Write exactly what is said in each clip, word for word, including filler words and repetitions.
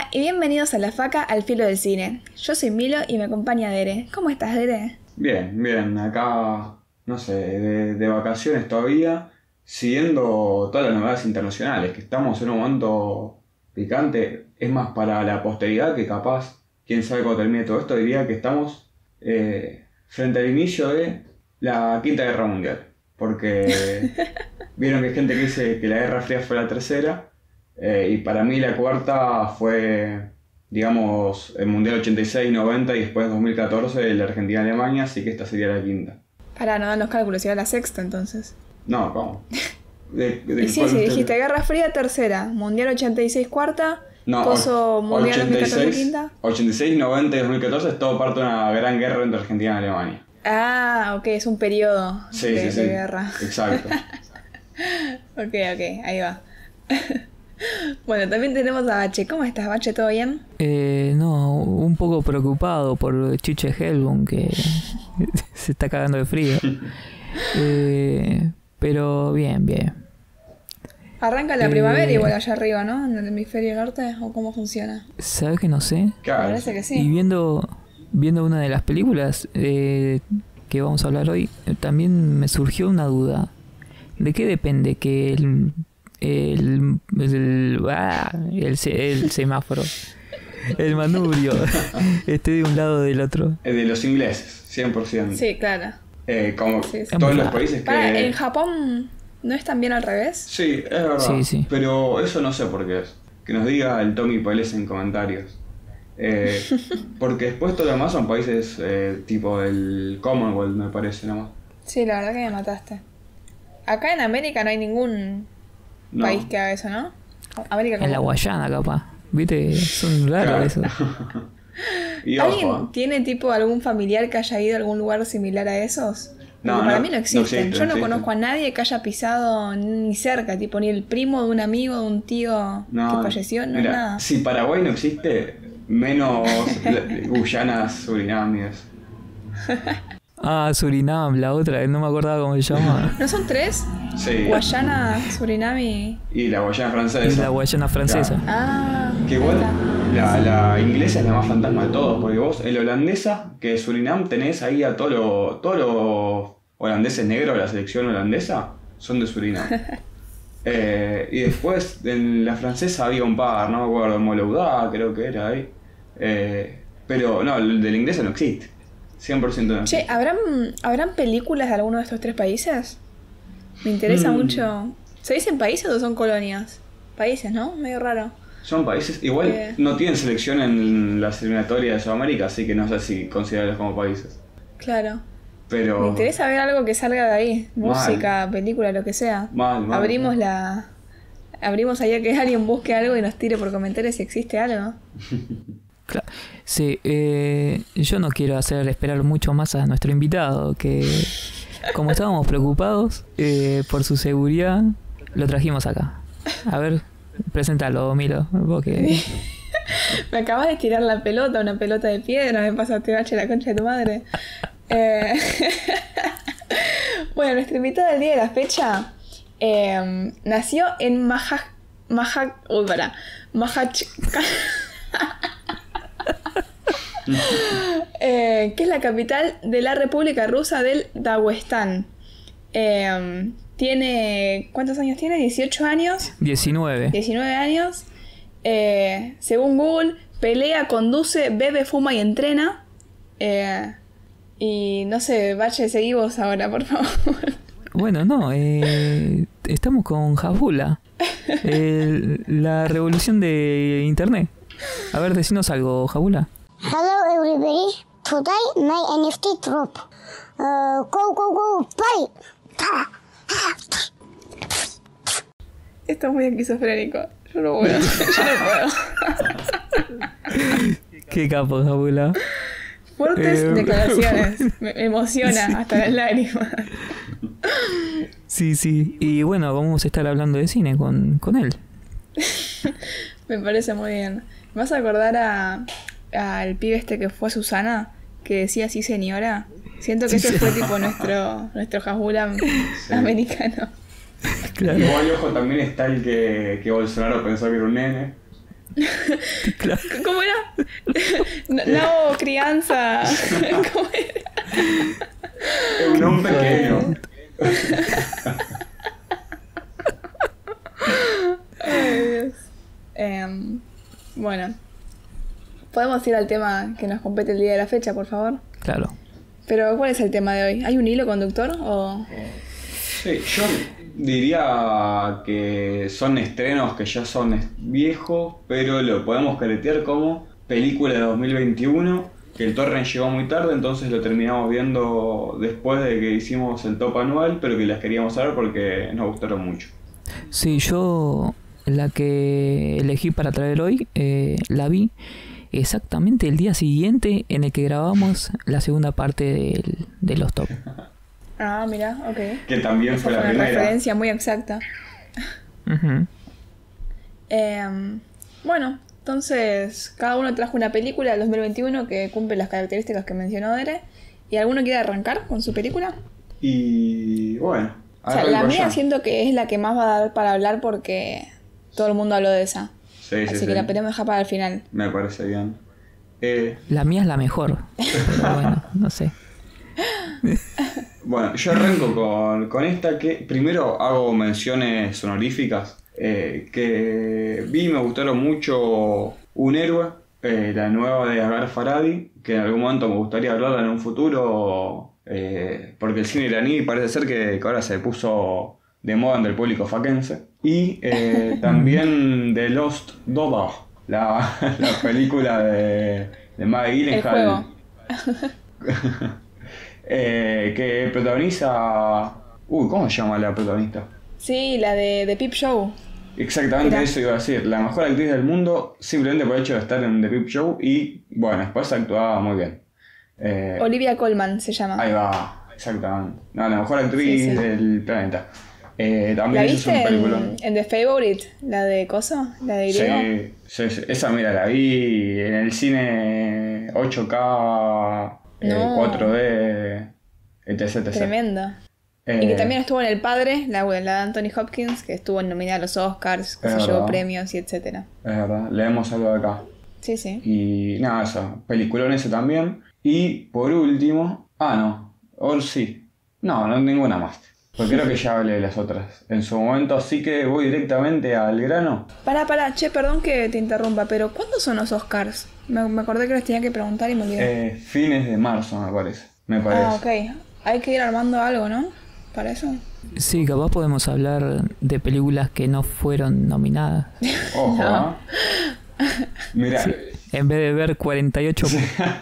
Hola y bienvenidos a La Faca al Filo del Cine. Yo soy Milo y me acompaña Dere. ¿Cómo estás, Dere? Bien, bien, acá, no sé, de, de vacaciones todavía, siguiendo todas las novedades internacionales, que estamos en un momento picante, es más para la posteridad que capaz, quién sabe cuándo termine todo esto, diría que estamos eh, frente al inicio de la Quinta Guerra Mundial, porque vieron que hay gente que dice que la Guerra Fría fue la tercera, eh, y para mí la cuarta fue, digamos, el Mundial ochenta y seis noventa y después dos mil catorce la Argentina-Alemania, así que esta sería la quinta. Pará, no dan los cálculos, iba la sexta entonces. No, ¿cómo? De, de, y sí, sí, dijiste Guerra Fría tercera, Mundial ochenta y seis cuarta, no, coso Mundial dos mil catorce quinta. ochenta y seis, noventa y dos mil catorce es todo parte de una gran guerra entre Argentina y Alemania. Ah, ok, es un periodo sí, de, sí, de sí. guerra. Exacto. Ok, ok, ahí va. Bueno, también tenemos a Bache. ¿Cómo estás, Bache? ¿Todo bien? Eh, no, un poco preocupado por Chiche Helbum, que se está cagando de frío. Eh, pero bien, bien. Arranca la Eh, primavera igual allá arriba, ¿no? En el hemisferio norte, ¿o cómo funciona? ¿Sabes que no sé? Me Claro. parece que Y sí. viendo, viendo una de las películas eh, que vamos a hablar hoy, eh, también me surgió una duda. ¿De qué depende que el... El, el, ah, el, se- el semáforo, el manubrio, esté de un lado o del otro? Es de los ingleses, cien por ciento. Sí, claro. Eh, como Sí, sí. todos los países que... Pará, ¿en Japón no es también al revés? Sí, es verdad. Sí, sí. Pero eso no sé por qué es. Que nos diga el Tommy Pérez en comentarios. Eh, porque después todo lo demás son países eh, tipo el Commonwealth, me parece, nomás. Sí, la verdad que me mataste. Acá en América no hay ningún No. país que haga eso, ¿no? América En la como... Guayana, capaz. ¿Viste? Son raros Claro. eso. Y ¿Alguien ojo, tiene tipo algún familiar que haya ido a algún lugar similar a esos? Porque No, para no, mí no no existen. existen, Yo no existen. conozco a nadie que haya pisado ni cerca, tipo ni el primo de un amigo, de un tío no, que falleció, no mira, nada. si Paraguay no existe, menos la- Guyana, Surinam y eso. Ah, Surinam, la otra, no me acordaba cómo se llama. ¿No son tres? Sí. Guayana, Surinam y... Y la Guayana francesa. Es la Guayana francesa. Ah, Que igual ahí la, la inglesa es la más fantasma de todos, porque vos en la holandesa, que es Surinam, tenés ahí a todos los todos los holandeses negros de la selección holandesa, son de Surinam. Eh, y después en la francesa había un par, no me acuerdo, Moloudá creo que era ahí. Eh, pero no, el de la inglesa no existe. cien por ciento no Che, existe. ¿habrán, ¿habrán películas de alguno de estos tres países? Me interesa Mm. mucho. ¿Se dicen países o son colonias? Países, ¿no? Medio raro. Son países, igual Eh. no tienen selección en la eliminatoria de Sudamérica, así que no sé si considerarlos como países. Claro. Pero... Me interesa ver algo que salga de ahí. Mal. Música, película, lo que sea. Mal, mal, Abrimos mal. la... Abrimos ahí a que alguien busque algo y nos tire por comentarios si existe algo. Claro. Sí, eh, yo no quiero hacer esperar mucho más a nuestro invitado, que como estábamos preocupados eh, por su seguridad, lo trajimos acá. A ver, preséntalo, Milo, porque... Me acabas de tirar la pelota, una pelota de piedra, me pasaste bache la concha de tu madre. Eh, bueno, nuestro invitado del día de la fecha eh, nació en Maja... Maja... Uy, para. Mahach... eh, que es la capital de la República Rusa del Daguestán. Eh, tiene... ¿Cuántos años tiene? dieciocho años. diecinueve. diecinueve años. Eh, según Google, pelea, conduce, bebe, fuma y entrena. Eh, y no sé, Bache, seguí vos ahora, por favor. Bueno, no, eh, estamos con Jabula, eh, la revolución de internet. A ver, decinos algo, Jabula. Hello everybody. Today my N F T drop. Uh, go go go play. Esto es muy esquizofrénico. Yo no puedo. Yo no puedo. Qué capo, Jabula. Fuertes Eh, declaraciones. Me me emociona hasta las lágrimas. Sí, sí. Y bueno, vamos a estar hablando de cine con, con él. Me parece muy bien. ¿Me vas a acordar a al pibe este que fue a Susana? Que decía sí señora. Siento que ese fue tipo nuestro nuestro Jabula americano. Claro. Igual, ojo, también está el que, que Bolsonaro pensó que era un nene. Claro. ¿Cómo era? Nabo crianza. ¿Cómo era? Un hombre pequeño. Ay, Dios. Em, bueno, podemos ir al tema que nos compete el día de la fecha, por favor. Claro. Pero, ¿cuál es el tema de hoy? ¿Hay un hilo conductor o...? Sí, yo diría que son estrenos que ya son es- viejos, pero lo podemos caretear como película de dos mil veintiuno, que el torrent llegó muy tarde, entonces lo terminamos viendo después de que hicimos el top anual, pero que las queríamos ver porque nos gustaron mucho. Sí, yo la que elegí para traer hoy, eh, la vi exactamente el día siguiente en el que grabamos la segunda parte del- de los top. Ah, mira, ok. Que también Esa fue la una primera. referencia muy exacta. Ujú. Em, bueno, entonces cada uno trajo una película del dos mil veintiuno que cumple las características que mencionó Dere. ¿Y alguno quiere arrancar con su película? Y bueno, O sea, arranco la mía yo. siento que es la que más va a dar para hablar porque todo el mundo habló de esa. Sí, sí, Así sí. que la podemos dejar para el final. Me parece bien. Eh, La mía es la mejor. Pero bueno, no sé. Bueno, yo arranco con, con esta que primero hago menciones honoríficas eh, que vi y me gustaron mucho. Un héroe, eh, la nueva de Agar Farhadi, que en algún momento me gustaría hablarla en un futuro eh, porque el cine iraní parece ser que, que ahora se puso de moda entre el público faquense. Y eh, también The Lost Daughter, la, la película de, de Maggie El Gyllenhaal. juego. Eh, que protagoniza... Uy, ¿cómo se llama la protagonista? Sí, la de, de Peep Show. Exactamente Mira. eso iba a decir. La mejor actriz del mundo simplemente por el hecho de estar en The Peep Show y, bueno, después actuaba muy bien. Eh, Olivia Colman se llama. ahí va, exactamente. No, la mejor actriz Sí, sí. del planeta. Eh, ¿La también hizo viste un en, peliculón. en The Favorite? ¿La de Coso? ¿La de Griego? Sí, sí, sí. Esa, mira, la vi en el cine ocho K, eh, No. cuatro D, etc, etcétera. Tremendo. Eh, Y que también estuvo en El Padre, la, la de Anthony Hopkins, que estuvo nominada a los Oscars, que Es se llevó verdad. premios y etcétera. Es verdad, leemos algo de acá. Sí, sí. Y nada, eso, peliculón ese también. Y por último, ah, no, o sí, no, no ninguna más. Porque creo que ya hablé de las otras en su momento, así que voy directamente al grano. Pará, pará, che, perdón que te interrumpa, pero ¿cuándo son los Oscars? Me, me acordé que les tenía que preguntar y me olvidé. Eh, fines de marzo, me parece. Me parece. ah, ok. Hay que ir armando algo, ¿no? Para eso. Sí, capaz podemos hablar de películas que no fueron nominadas. Ojo, No. ¿eh? Mira, En vez de ver cuarenta y ocho...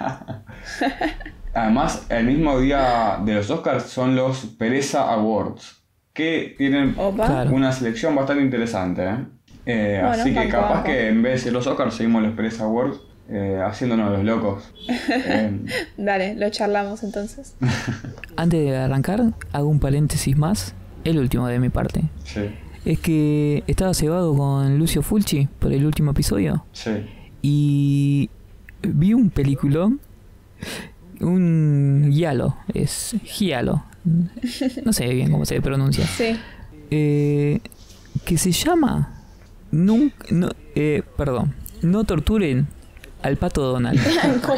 además, el mismo día de los Oscars son los Pereza Awards, que tienen Opa. Claro. una selección bastante interesante, ¿eh? Eh, Bueno, así que banco, capaz banco. que en vez de ser los Oscars seguimos los Pereza Awards eh, haciéndonos los locos. Eh, Dale, lo charlamos entonces. Antes de arrancar, hago un paréntesis más. El último de mi parte. sí, Es que estaba cebado con Lucio Fulci por el último episodio. sí. Y vi un peliculón. Un giallo. Es giallo. No sé bien cómo se pronuncia. Sí. Eh, que se llama nunca, no, eh, perdón, no torturen al pato Donald. ¿Cómo?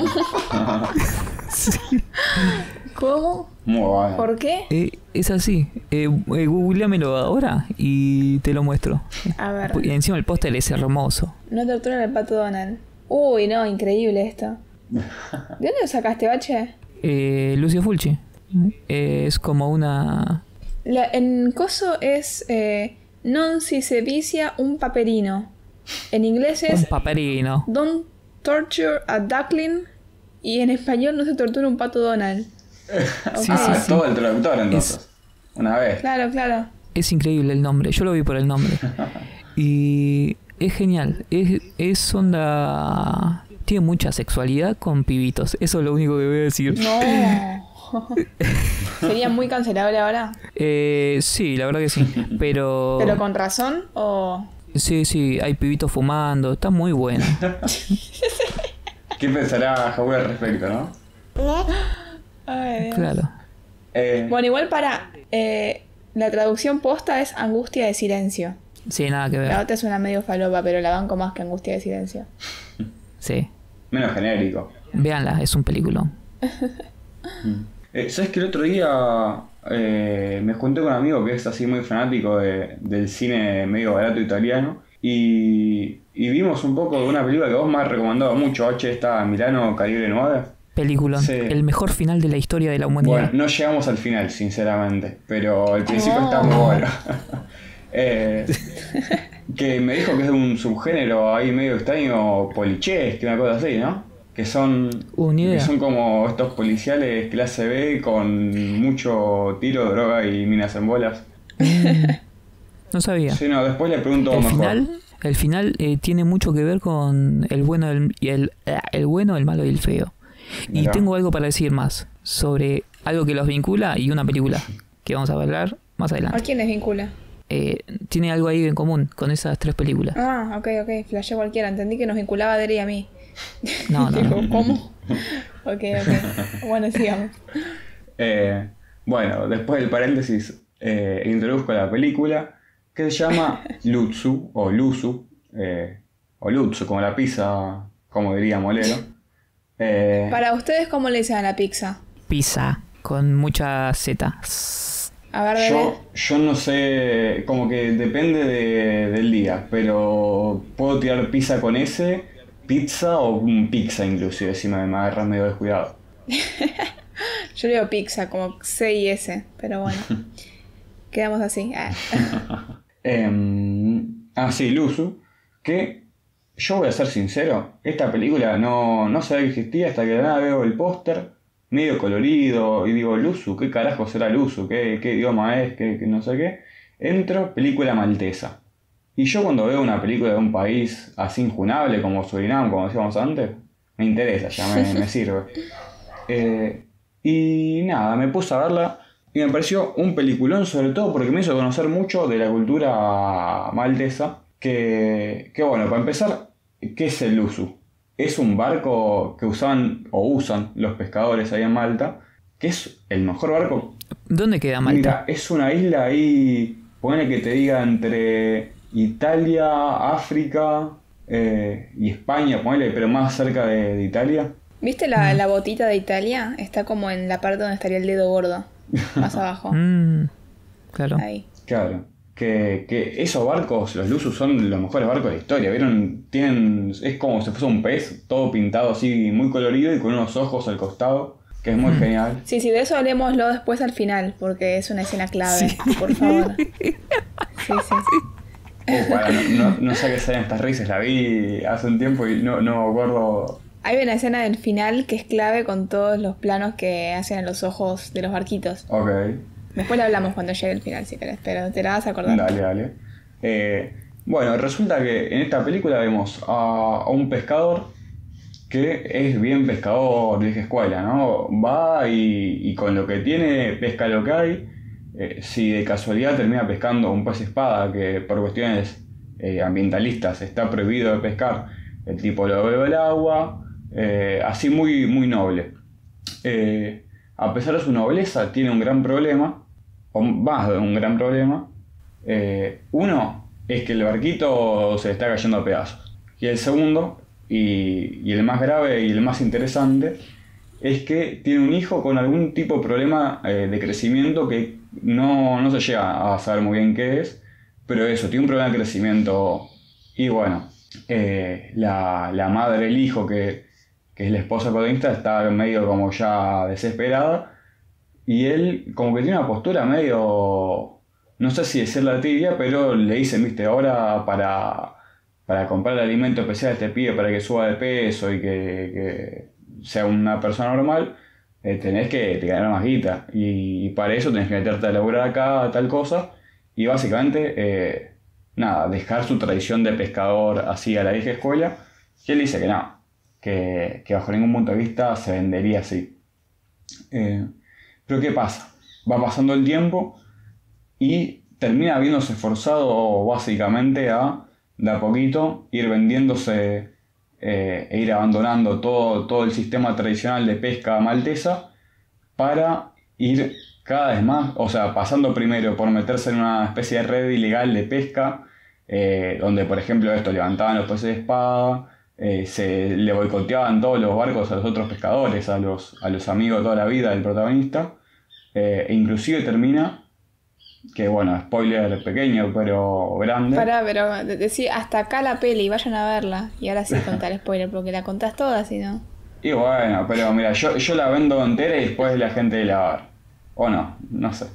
¿Cómo? Muy bueno. ¿Por qué? Eh, es así. Eh, eh, googleamelo ahora y te lo muestro. A ver. Y encima el póster es hermoso. No torturan al pato Donald. Uy, no, increíble esto. ¿De dónde lo sacaste, Bache? Eh, Lucio Fulci. Eh, es como una... La, en coso es eh, non si se vicia un paperino. En inglés Un es paperino. don't torture a duckling. Y en español no se tortura un pato Donald. Sí, ah, sí, sí. todo el traductor entonces. Una vez. Claro, claro. Es increíble el nombre. Yo lo vi por el nombre. Y es genial. Es, es onda... Tiene mucha sexualidad con pibitos. Eso es lo único que voy a decir. No. ¿Sería muy cancelable ahora? Eh, sí, la verdad que sí. Pero... ¿Pero con razón o...? Sí, sí, hay pibitos fumando. Está muy bueno. ¿Qué pensará Jaúl al respecto, no? Ay, Dios. Claro. Eh, Bueno, igual para... eh, la traducción posta es angustia de silencio. Sí, nada que ver. La otra es una medio falopa, pero la banco más que Angustia de Silencio. Sí. Menos genérico. Véanla, es un peliculón. Eh, ¿Sabes que el otro día eh, me junté con un amigo que es así muy fanático de, del cine medio barato italiano? Y, y vimos un poco de una película que vos me has recomendado mucho, H, esta Milano Calibre nueve. Peliculón. Sí. El mejor final de la historia de la humanidad. Bueno, no llegamos al final, sinceramente, pero el principio Oh. está muy bueno. eh, que me dijo que es de un subgénero ahí medio extraño, polichés, que una cosa así, ¿no? Que son, Uh, ni idea. que son como estos policiales clase B con mucho tiro, droga y minas en bolas. No sabía. Sí, no, después le pregunto el mejor. final, el final eh, tiene mucho que ver con el bueno, el, y el, eh, el bueno, el malo y el feo. Y Mirá. tengo algo para decir más sobre algo que los vincula y una película que vamos a hablar más ¿A adelante. quién les vincula? Eh, tiene algo ahí en común con esas tres películas. Ah, ok, ok, flashé cualquiera. Entendí que nos vinculaba a Dere y a mí. No, no, Digo, no. ¿cómo? Ok, ok. Bueno, sigamos. Eh, bueno, después del paréntesis, eh, introduzco la película que se llama Lutsu, o Luzu, eh, o Lutsu, como la pizza, como diría Molero. Eh, Para ustedes, ¿cómo le dicen a la pizza? Pizza con mucha Z. A ver, Dere. yo, yo no sé, como que depende de- del día, pero puedo tirar pizza con S, pizza o un pizza inclusive, si me, me agarras medio descuidado. Yo le digo pizza, como C y S, pero bueno. Quedamos así. Ah. Eh, ah, sí, Luzu, que yo voy a ser sincero, esta película no, no sabía que existía hasta que de nada veo el póster, medio colorido, y digo, Luzu, ¿qué carajo será Luzu? ¿Qué, qué idioma es? ¿Qué, qué no sé qué? Entro, película maltesa. Y yo cuando veo una película de un país así injunable como Surinam, como decíamos antes, me interesa, ya me, me sirve. Eh, y nada, me puse a verla y me pareció un peliculón, sobre todo porque me hizo conocer mucho de la cultura maltesa. Que, que bueno, para empezar, ¿qué es el Luzu? Es un barco que usaban o usan los pescadores ahí en Malta, que es el mejor barco. ¿Dónde queda Malta? Mira, es una isla ahí, ponele que te diga entre Italia, África eh, y España, ponele, pero más cerca de, de Italia. ¿Viste la, la botita de Italia? Está como en la parte donde estaría el dedo gordo. Más abajo. Mm, claro. Ahí. Claro, que, que esos barcos, los Lusus, son los mejores barcos de la historia. ¿Vieron? Tienen, es como si fuese un pez, todo pintado así, muy colorido y con unos ojos al costado, que es muy genial. Sí, sí, de eso hablemoslo después al final, porque es una escena clave, por favor. Sí, sí. Oh, para, no, no, no sé qué salen estas risas, la vi hace un tiempo y no, no me acuerdo. Hay una escena del final que es clave con todos los planos que hacen a los ojos de los barquitos. Ok, Después le hablamos cuando llegue el final, si querés, pero te la vas a acordar. dale, dale. Eh, bueno, resulta que en esta película vemos a, a un pescador que es bien pescador de vieja escuela, ¿no? Va y, y con lo que tiene pesca lo que hay. Eh, si de casualidad termina pescando un pez espada, que por cuestiones eh, ambientalistas está prohibido de pescar, el tipo lo bebe al agua, eh, así muy, muy noble. Eh, a pesar de su nobleza, tiene un gran problema, o más de un gran problema. Eh, uno es que el barquito se le está cayendo a pedazos. Y el segundo, y, y el más grave y el más interesante, es que tiene un hijo con algún tipo de problema eh, de crecimiento que no, no se llega a saber muy bien qué es, pero eso, tiene un problema de crecimiento. Y bueno, eh, la, la madre del hijo, que, que es la esposa protagonista, está medio como ya desesperada, y él como que tiene una postura medio, no sé si decirla tibia, pero le dicen, viste, ahora para, para comprar el alimento especial a este pibe para que suba de peso y que, que sea una persona normal, eh, tenés que te ganar más guita, y, y para eso tenés que meterte a laburar acá, tal cosa, y básicamente, eh, nada, dejar su tradición de pescador así a la vieja escuela, y él dice que no, que, que bajo ningún punto de vista se vendería así. Eh, pero ¿qué pasa? Va pasando el tiempo y termina viéndose forzado básicamente a, de a poquito, ir vendiéndose eh, e ir abandonando todo, todo el sistema tradicional de pesca maltesa para ir cada vez más, o sea, pasando primero por meterse en una especie de red ilegal de pesca eh, donde por ejemplo esto, levantaban los peces de espada, eh, se le boicoteaban todos los barcos a los otros pescadores, a los, a los amigos de toda la vida del protagonista, eh, e inclusive termina, que bueno, spoiler pequeño pero grande. Pará, pero decir hasta acá la peli, vayan a verla, y ahora sí contar spoiler, porque la contás toda, si no... Y bueno, pero mira, yo, yo la vendo entera y después la gente la va a ver. O no, no sé.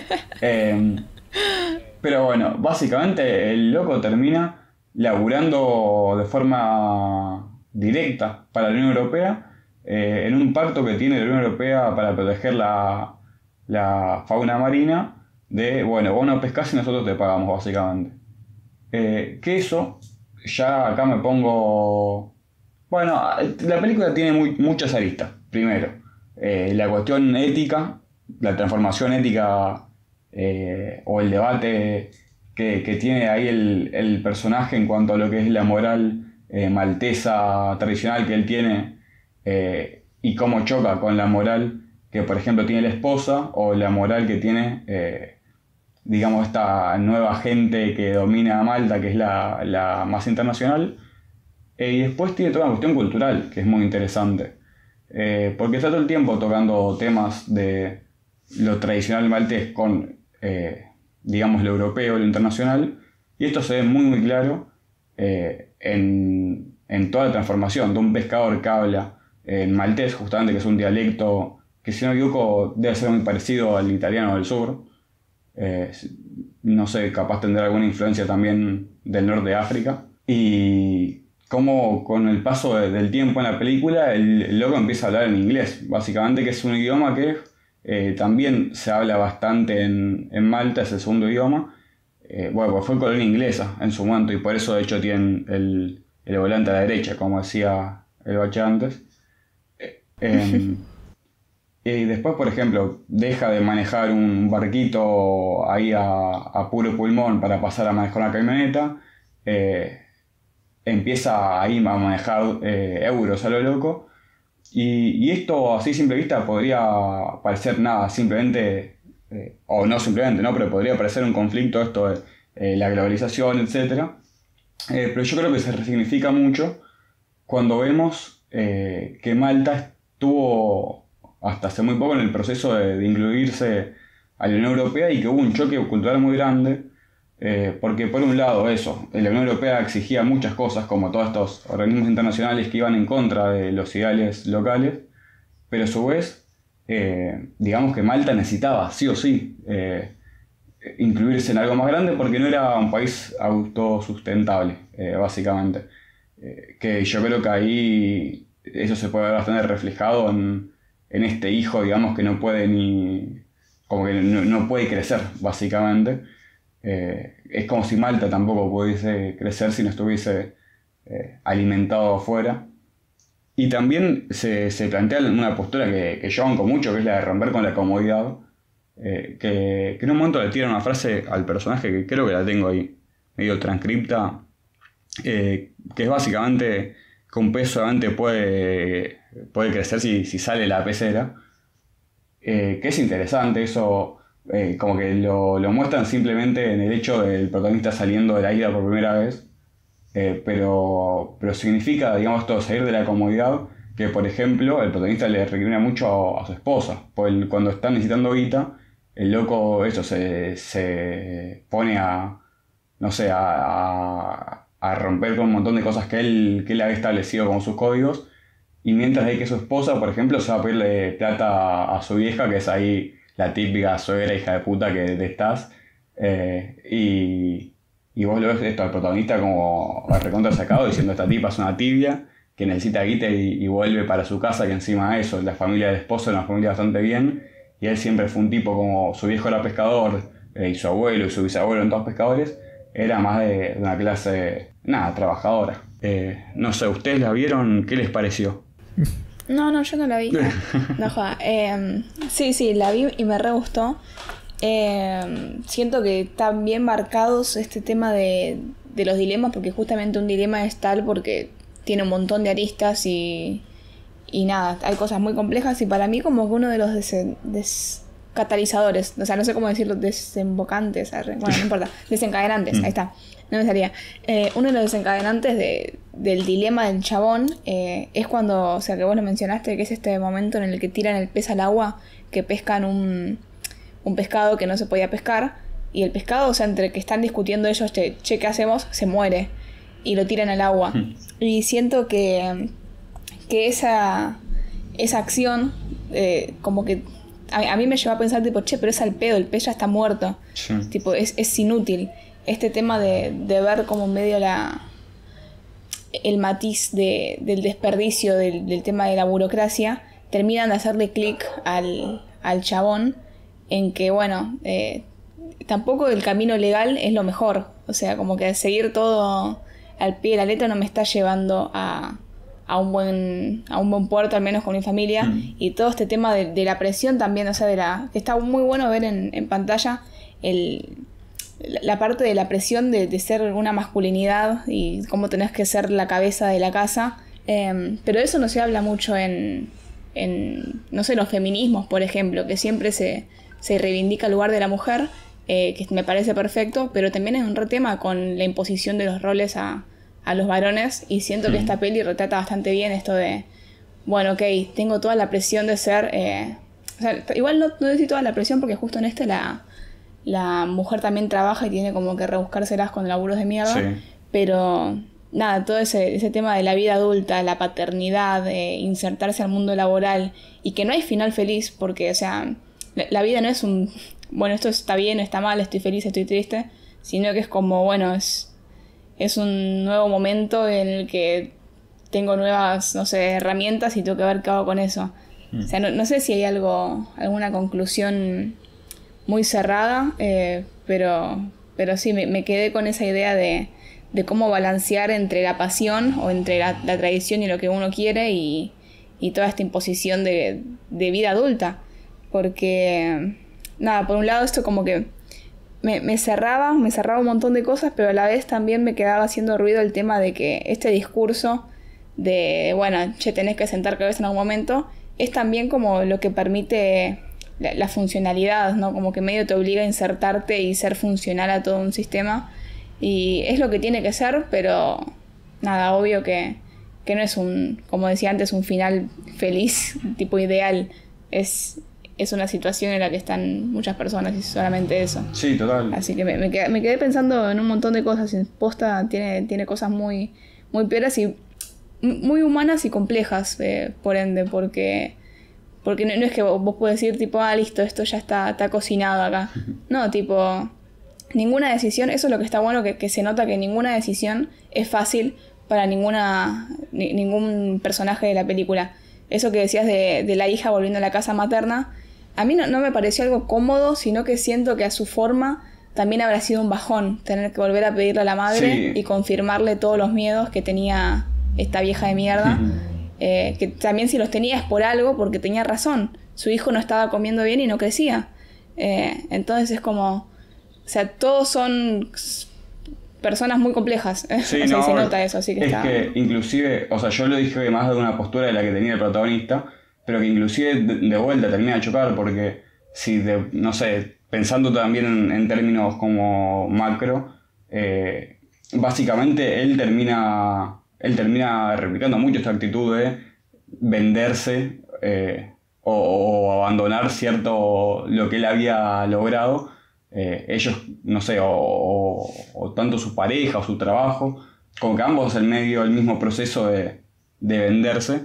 eh, pero bueno, básicamente el loco termina laburando de forma directa para la Unión Europea, eh, en un pacto que tiene la Unión Europea para proteger la, la fauna marina, de, bueno, vos no pescás y nosotros te pagamos, básicamente. Eh, que eso, ya acá me pongo... Bueno, la película tiene muy, muchas aristas. Primero, eh, la cuestión ética, la transformación ética eh, o el debate que, que tiene ahí el, el personaje en cuanto a lo que es la moral eh, maltesa tradicional que él tiene, eh, y cómo choca con la moral que, por ejemplo, tiene la esposa, o la moral que tiene, eh, digamos, esta nueva gente que domina Malta, que es la, la más internacional. Eh, y después tiene toda una cuestión cultural, que es muy interesante. Eh, porque está todo el tiempo tocando temas de lo tradicional maltés con, eh, digamos, lo europeo, lo internacional. Y esto se ve muy, muy claro eh, en, en toda la transformación de un pescador que habla en maltés, justamente, que es un dialecto que, si no me equivoco, debe ser muy parecido al italiano del sur. Eh, no sé, capaz tendrá alguna influencia también del norte de África. Y como con el paso de, del tiempo en la película, el, el loco empieza a hablar en inglés, básicamente, que es un idioma que eh, también se habla bastante en, en Malta, es el segundo idioma. Eh, bueno, pues fue colonia inglesa en su momento, y por eso de hecho tienen el, el volante a la derecha, como decía el bache antes. Eh, eh, y después, por ejemplo, deja de manejar un barquito ahí a, a puro pulmón para pasar a manejar una camioneta. Eh, empieza ahí a manejar eh, euros a lo loco, y, y esto así a simple vista podría parecer nada, simplemente, eh, o no simplemente, ¿no? Pero podría parecer un conflicto esto de eh, la globalización, etcétera. Eh, pero yo creo que se resignifica mucho cuando vemos eh, que Malta estuvo hasta hace muy poco en el proceso de, de incluirse a la Unión Europea, y que hubo un choque cultural muy grande. Eh, porque por un lado eso, la Unión Europea exigía muchas cosas, como todos estos organismos internacionales que iban en contra de los ideales locales, pero a su vez, eh, digamos que Malta necesitaba sí o sí eh, incluirse en algo más grande, porque no era un país autosustentable, eh, básicamente. Eh, que yo creo que ahí eso se puede ver bastante reflejado en, en este hijo, digamos, que no puede ni... como que no, no puede crecer, básicamente. Eh, es como si Malta tampoco pudiese crecer si no estuviese eh, alimentado afuera. Y también se, se plantea una postura que, que yo banco mucho, que es la de romper con la comodidad, eh, que, que en un momento le tira una frase al personaje que creo que la tengo ahí medio transcripta, eh, que es básicamente que un pez solamente puede, puede crecer si, si sale la pecera, eh, que es interesante eso. Eh, como que lo, lo muestran simplemente en el hecho del protagonista saliendo de la isla por primera vez, eh, pero, pero significa, digamos, todo salir de la comodidad, que por ejemplo el protagonista le recrimina mucho a, a su esposa, porque cuando está necesitando guita, el loco eso se, se pone a, no sé, a, a, a romper con un montón de cosas que él, que él había establecido como sus códigos, y mientras hay que su esposa, por ejemplo, se va a pedirle plata a, a su vieja, que es ahí la típica suegra hija de puta que detestás, eh, y, y vos lo ves esto al protagonista como recontra sacado, diciendo esta tipa es una tibia que necesita guita y, y vuelve para su casa, que encima de eso, la familia del esposo era una familia bastante bien, y él siempre fue un tipo como su viejo era pescador, eh, y su abuelo y su bisabuelo eran todos pescadores, era más de una clase, nada, trabajadora. Eh, no sé, ¿ustedes la vieron? ¿Qué les pareció? No, no, yo no la vi. No joda. Eh, sí, sí, la vi y me re gustó. Eh, siento que están bien marcados este tema de, de los dilemas, porque justamente un dilema es tal porque tiene un montón de aristas y, y nada, hay cosas muy complejas, y para mí como que uno de los des, des, catalizadores, o sea, no sé cómo decirlo, desembocantes, bueno, no importa, desencadenantes, ahí está, no me salía. Eh, uno de los desencadenantes de, del dilema del chabón eh, es cuando, o sea, que vos lo mencionaste, que es este momento en el que tiran el pez al agua, que pescan un, un pescado que no se podía pescar, y el pescado, o sea, entre que están discutiendo ellos, che, che ¿qué hacemos? Se muere, y lo tiran al agua. Mm. Y siento que, que esa, esa acción, eh, como que a, a mí me lleva a pensar, tipo, che, pero es al pedo, el pez ya está muerto. Sí. Tipo, es, es inútil. Este tema de, de ver como medio la el matiz de, del desperdicio del, del tema de la burocracia, terminan de hacerle clic al, al chabón en que, bueno, eh, tampoco el camino legal es lo mejor. O sea, como que seguir todo al pie de la letra no me está llevando a, a, un, buen, a un buen puerto, al menos con mi familia. Mm. Y todo este tema de, de la presión también, o sea, de la que está muy bueno ver en, en pantalla el... la parte de la presión de, de ser una masculinidad y cómo tenés que ser la cabeza de la casa, eh, pero eso no se habla mucho en, en, no sé, los feminismos, por ejemplo, que siempre se, se reivindica el lugar de la mujer, eh, que me parece perfecto, pero también es un re tema con la imposición de los roles a, a los varones, y siento sí. que esta peli retrata bastante bien esto de, bueno, ok, tengo toda la presión de ser, eh, o sea, igual no, no decir toda la presión porque justo en este la... la mujer también trabaja y tiene como que rebuscárselas con laburos de mierda, sí. pero nada, todo ese, ese tema de la vida adulta, la paternidad, eh, insertarse al mundo laboral, y que no hay final feliz, porque, o sea, la, la vida no es un, bueno, esto está bien, está mal, estoy feliz, estoy triste, sino que es como, bueno, es, es un nuevo momento en el que tengo nuevas, no sé, herramientas y tengo que ver qué hago con eso. Mm. O sea, no, no sé si hay algo, alguna conclusión muy cerrada, eh, pero, pero sí, me, me quedé con esa idea de, de cómo balancear entre la pasión o entre la, la tradición y lo que uno quiere y, y toda esta imposición de, de vida adulta. Porque, nada, por un lado esto como que me, me cerraba, me cerraba un montón de cosas, pero a la vez también me quedaba haciendo ruido el tema de que este discurso de, bueno, che, tenés que sentar cabeza en algún momento, es también como lo que permite... La, la funcionalidad, ¿no? Como que medio te obliga a insertarte y ser funcional a todo un sistema. Y es lo que tiene que ser, pero nada, obvio que, que no es un, como decía antes, un final feliz, tipo ideal. Es, es una situación en la que están muchas personas y solamente eso. Sí, total. Así que me, me, quedé, me quedé pensando en un montón de cosas. Posta tiene, tiene cosas muy, muy peoras y muy humanas y complejas, eh, por ende, porque... Porque no, no es que vos, vos podés decir, tipo, ah, listo, esto ya está, está cocinado acá. No, tipo, ninguna decisión, eso es lo que está bueno, que, que se nota que ninguna decisión es fácil para ninguna ni, ningún personaje de la película. Eso que decías de, de la hija volviendo a la casa materna, a mí no, no me pareció algo cómodo, sino que siento que a su forma también habrá sido un bajón tener que volver a pedirle a la madre sí. y confirmarle todos los miedos que tenía esta vieja de mierda. Eh, que también si los tenía es por algo, porque tenía razón. Su hijo no estaba comiendo bien y no crecía. Eh, entonces es como... O sea, todos son personas muy complejas. Sí, o sea, no, se nota eso, así que es está... que inclusive, o sea, yo lo dije más de una postura de la que tenía el protagonista, pero que inclusive de, de vuelta termina de chocar, porque si, de, no sé, pensando también en, en términos como macro, eh, básicamente él termina... Él termina replicando mucho esta actitud de venderse eh, o, o abandonar cierto lo que él había logrado. Eh, ellos, no sé, o, o, o tanto su pareja o su trabajo, como que ambos en medio del mismo proceso de, de venderse.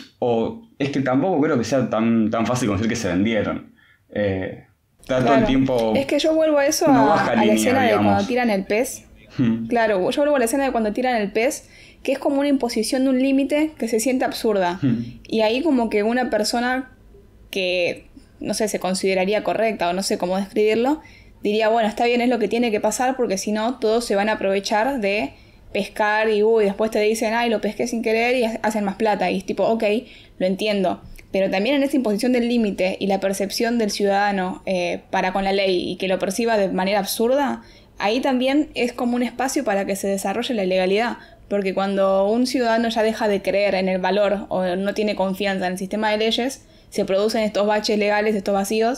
O es que tampoco creo que sea tan, tan fácil como decir que se vendieron. Eh, está claro. todo el tiempo. Es que yo vuelvo a eso, a, a la escena digamos. de cuando tiran el pez. Hmm. Claro, yo vuelvo a la escena de cuando tiran el pez, que es como una imposición de un límite que se siente absurda. Hmm. Y ahí como que una persona que, no sé, se consideraría correcta o no sé cómo describirlo, diría, bueno, está bien, es lo que tiene que pasar porque si no todos se van a aprovechar de pescar y uy, después te dicen, ay, lo pesqué sin querer y hacen más plata. Y es tipo, ok, lo entiendo. Pero también en esta imposición del límite y la percepción del ciudadano eh, para con la ley y que lo perciba de manera absurda, ahí también es como un espacio para que se desarrolle la ilegalidad. Porque cuando un ciudadano ya deja de creer en el valor o no tiene confianza en el sistema de leyes, se producen estos baches legales, estos vacíos,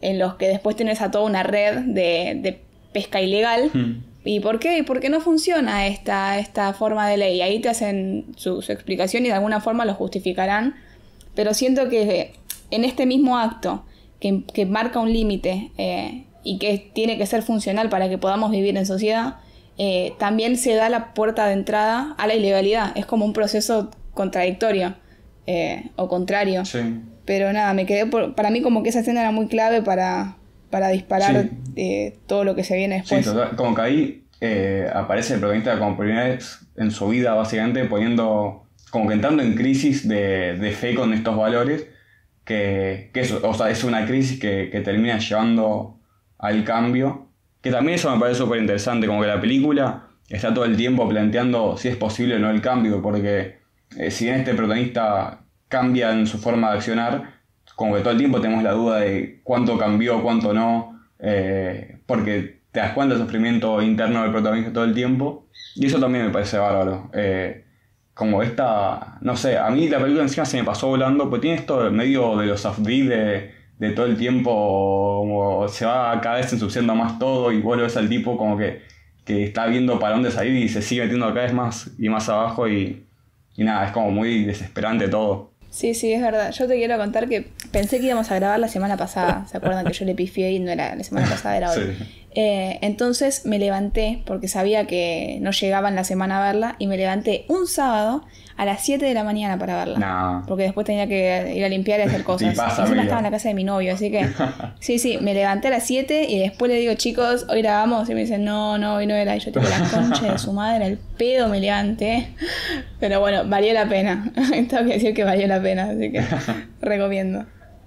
en los que después tenés a toda una red de, de pesca ilegal. Mm. ¿Y por qué? ¿Y por qué no funciona esta, esta forma de ley? Ahí te hacen su, su explicación y de alguna forma lo justificarán. Pero siento que en este mismo acto, que, que marca un límite eh, y que tiene que ser funcional para que podamos vivir en sociedad, eh, también se da la puerta de entrada a la ilegalidad. Es como un proceso contradictorio eh, o contrario. Sí. Pero nada, me quedé por, para mí como que esa escena era muy clave para... para disparar sí. eh, todo lo que se viene después. Sí, total. Como que ahí eh, aparece el protagonista como por primera vez en su vida, básicamente, poniendo, como que entrando en crisis de, de fe con estos valores, que, que eso, o sea, es una crisis que, que termina llevando al cambio, que también eso me parece súper interesante, como que la película está todo el tiempo planteando si es posible o no el cambio, porque eh, si bien este protagonista cambia en su forma de accionar, como que todo el tiempo tenemos la duda de cuánto cambió, cuánto no, eh, porque te das cuenta del sufrimiento interno del protagonista todo el tiempo, y eso también me parece bárbaro. Eh, como esta, no sé, a mí la película encima se me pasó volando, porque tiene esto medio de los afdis de, de todo el tiempo, como se va cada vez ensuciando más todo, y vos lo ves al tipo como que, que está viendo para dónde salir y se sigue metiendo cada vez más y más abajo, y, y nada, es como muy desesperante todo. Sí, sí, es verdad. Yo te quiero contar que pensé que íbamos a grabar la semana pasada. ¿Se acuerdan que yo le pifié y no era la semana pasada, era hoy? Sí. Eh, entonces me levanté, porque sabía que no llegaba en la semana a verla, y me levanté un sábado a las siete de la mañana para verla. No. Porque después tenía que ir a limpiar y hacer cosas. Pasa, y estaba en la casa de mi novio, así que... Sí, sí, me levanté a las siete y después le digo, chicos, hoy grabamos. Y me dicen, no, no, hoy no era. Y yo tipo, la concha de su madre, el pedo me levanté. Pero bueno, valió la pena. Tengo que decir que valió la pena, así que recomiendo.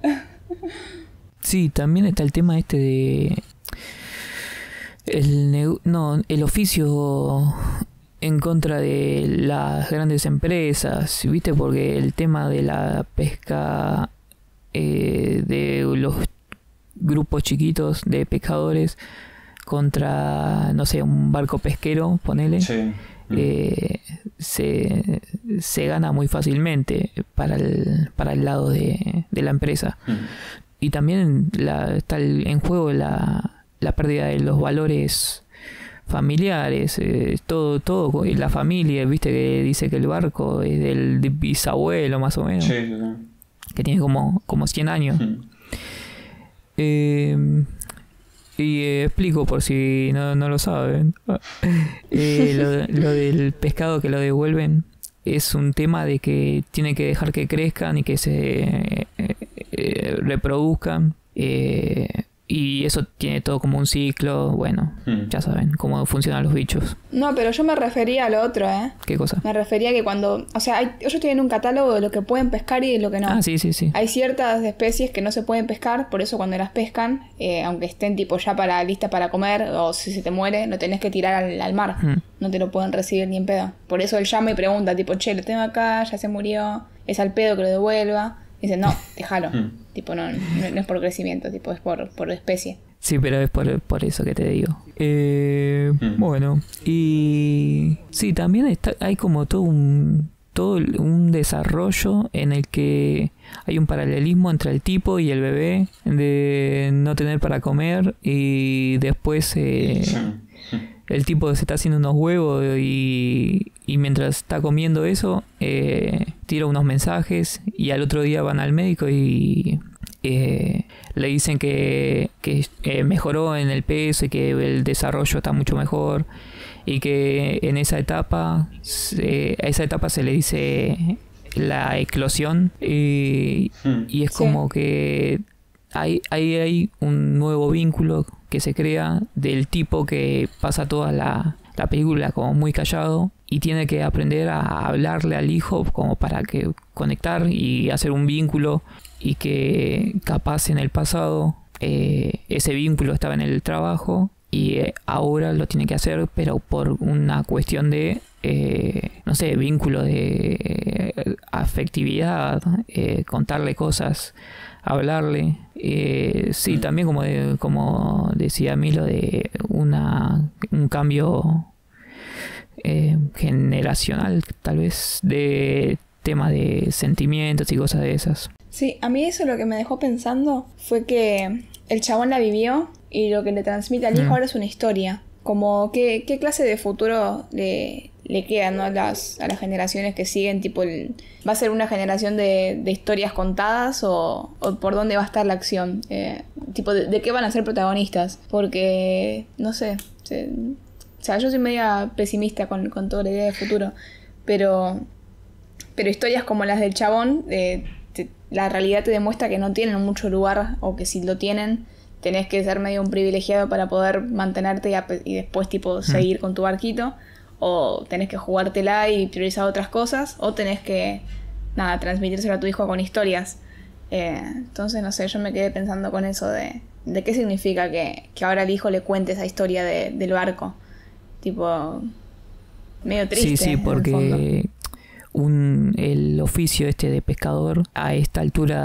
Sí, también está el tema este de... El neg- no, el oficio en contra de las grandes empresas, ¿viste? Porque el tema de la pesca eh, de los grupos chiquitos de pescadores contra, no sé, un barco pesquero, ponele, sí. eh, se, se gana muy fácilmente para el, para el lado de, de la empresa. Mm. Y también la, está el, en juego la... la pérdida de los valores familiares, eh, todo, todo, la familia, viste que dice que el barco es del bisabuelo más o menos, sí, sí, sí. Que tiene como, como cien años. Sí. Eh, y eh, explico por si no, no lo saben. eh, lo, lo del pescado que lo devuelven es un tema de que tienen que dejar que crezcan y que se eh, eh, reproduzcan. Eh, Y eso tiene todo como un ciclo, bueno, hmm. ya saben cómo funcionan los bichos. No, pero yo me refería a lo otro, ¿eh? ¿Qué cosa? Me refería a que cuando... O sea, hay, ellos tienen un catálogo de lo que pueden pescar y de lo que no. Ah, sí, sí, sí. Hay ciertas especies que no se pueden pescar, por eso cuando las pescan, eh, aunque estén tipo ya para listas para comer, o si se te muere, lo tenés que tirar al, al mar. Hmm. No te lo pueden recibir ni en pedo. Por eso él llama y pregunta, tipo, che, lo tengo acá, ya se murió, es al pedo que lo devuelva. Y dice, no, déjalo. Tipo, no, no, no es por crecimiento, tipo, es por, por especie. Sí, pero es por, por eso que te digo. Eh, mm. Bueno, y sí, también está, hay como todo un, todo un desarrollo en el que hay un paralelismo entre el tipo y el bebé, de no tener para comer, y después eh, el tipo se está haciendo unos huevos y, y mientras está comiendo eso, eh, tira unos mensajes, y al otro día van al médico y... Eh, le dicen que, que eh, mejoró en el peso y que el desarrollo está mucho mejor, y que en esa etapa se, a esa etapa se le dice la eclosión, y, hmm. y es sí. como que hay, hay, hay un nuevo vínculo que se crea del tipo que pasa toda la, la película como muy callado y tiene que aprender a hablarle al hijo como para que conectar y hacer un vínculo, y que capaz en el pasado eh, ese vínculo estaba en el trabajo y eh, ahora lo tiene que hacer, pero por una cuestión de eh, no sé, vínculo de eh, afectividad, eh, contarle cosas, hablarle, eh, sí, también como de, como decía Milo, de una un cambio eh, generacional, tal vez, de tema de sentimientos y cosas de esas. Sí, a mí eso lo que me dejó pensando fue que el chabón la vivió y lo que le transmite al hijo Mm. ahora es una historia. Como qué, qué clase de futuro le, le queda, ¿no? a, las, a las generaciones que siguen, tipo, el, ¿va a ser una generación de, de historias contadas o, o por dónde va a estar la acción? Eh, tipo, de, de qué van a ser protagonistas? Porque, no sé, se, o sea, yo soy media pesimista con, con toda la idea de futuro, pero, pero historias como las del chabón, eh, te, la realidad te demuestra que no tienen mucho lugar, o que si lo tienen, tenés que ser medio un privilegiado para poder mantenerte y, a, y después tipo seguir con tu barquito, o tenés que jugártela y priorizar otras cosas, o tenés que, nada, transmitírselo a tu hijo con historias. Eh, entonces, no sé, yo me quedé pensando con eso de, de qué significa que, que ahora el hijo le cuente esa historia de, del barco. Tipo, medio triste. Sí, sí, en el fondo. porque un, el oficio este de pescador a esta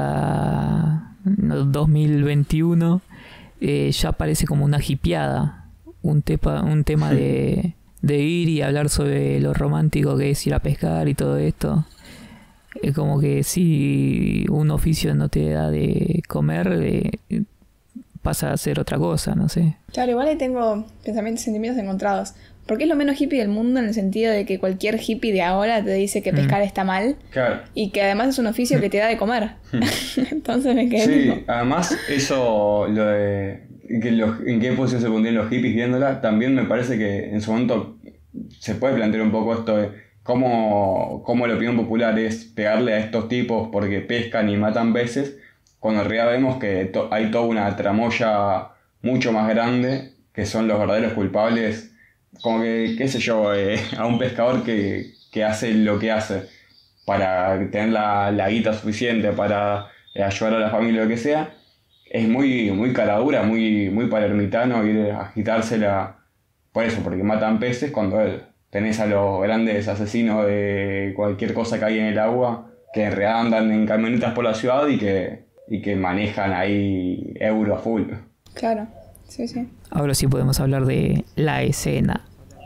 altura, no, dos mil veintiuno, eh, ya parece como una hippieada, un, tepa, un tema de, de ir y hablar sobre lo romántico que es ir a pescar y todo esto. Es como que si un oficio no te da de comer, eh, pasa a ser otra cosa, no sé. Claro, igual ahí tengo pensamientos y sentimientos encontrados. Porque es lo menos hippie del mundo en el sentido de que cualquier hippie de ahora te dice que pescar Mm. está mal. Claro. Y que además es un oficio que te da de comer. Entonces me quedé Sí, tipo, además eso, lo de que los, en qué posición se pondrían los hippies viéndola, también me parece que en su momento se puede plantear un poco esto de cómo, cómo la opinión popular es pegarle a estos tipos porque pescan y matan peces, cuando en realidad vemos que to- hay toda una tramoya mucho más grande, que son los verdaderos culpables, como que, qué sé yo, eh, a un pescador que, que hace lo que hace para tener la, la guita suficiente para eh, ayudar a la familia o lo que sea, es muy, muy caradura, muy, muy palermitano ir a agitársela por eso, porque matan peces cuando eh, tenés a los grandes asesinos de cualquier cosa que hay en el agua, que en realidad andan en camionetas por la ciudad y que, y que manejan ahí euro a full. claro, sí, sí. Ahora sí podemos hablar de la escena.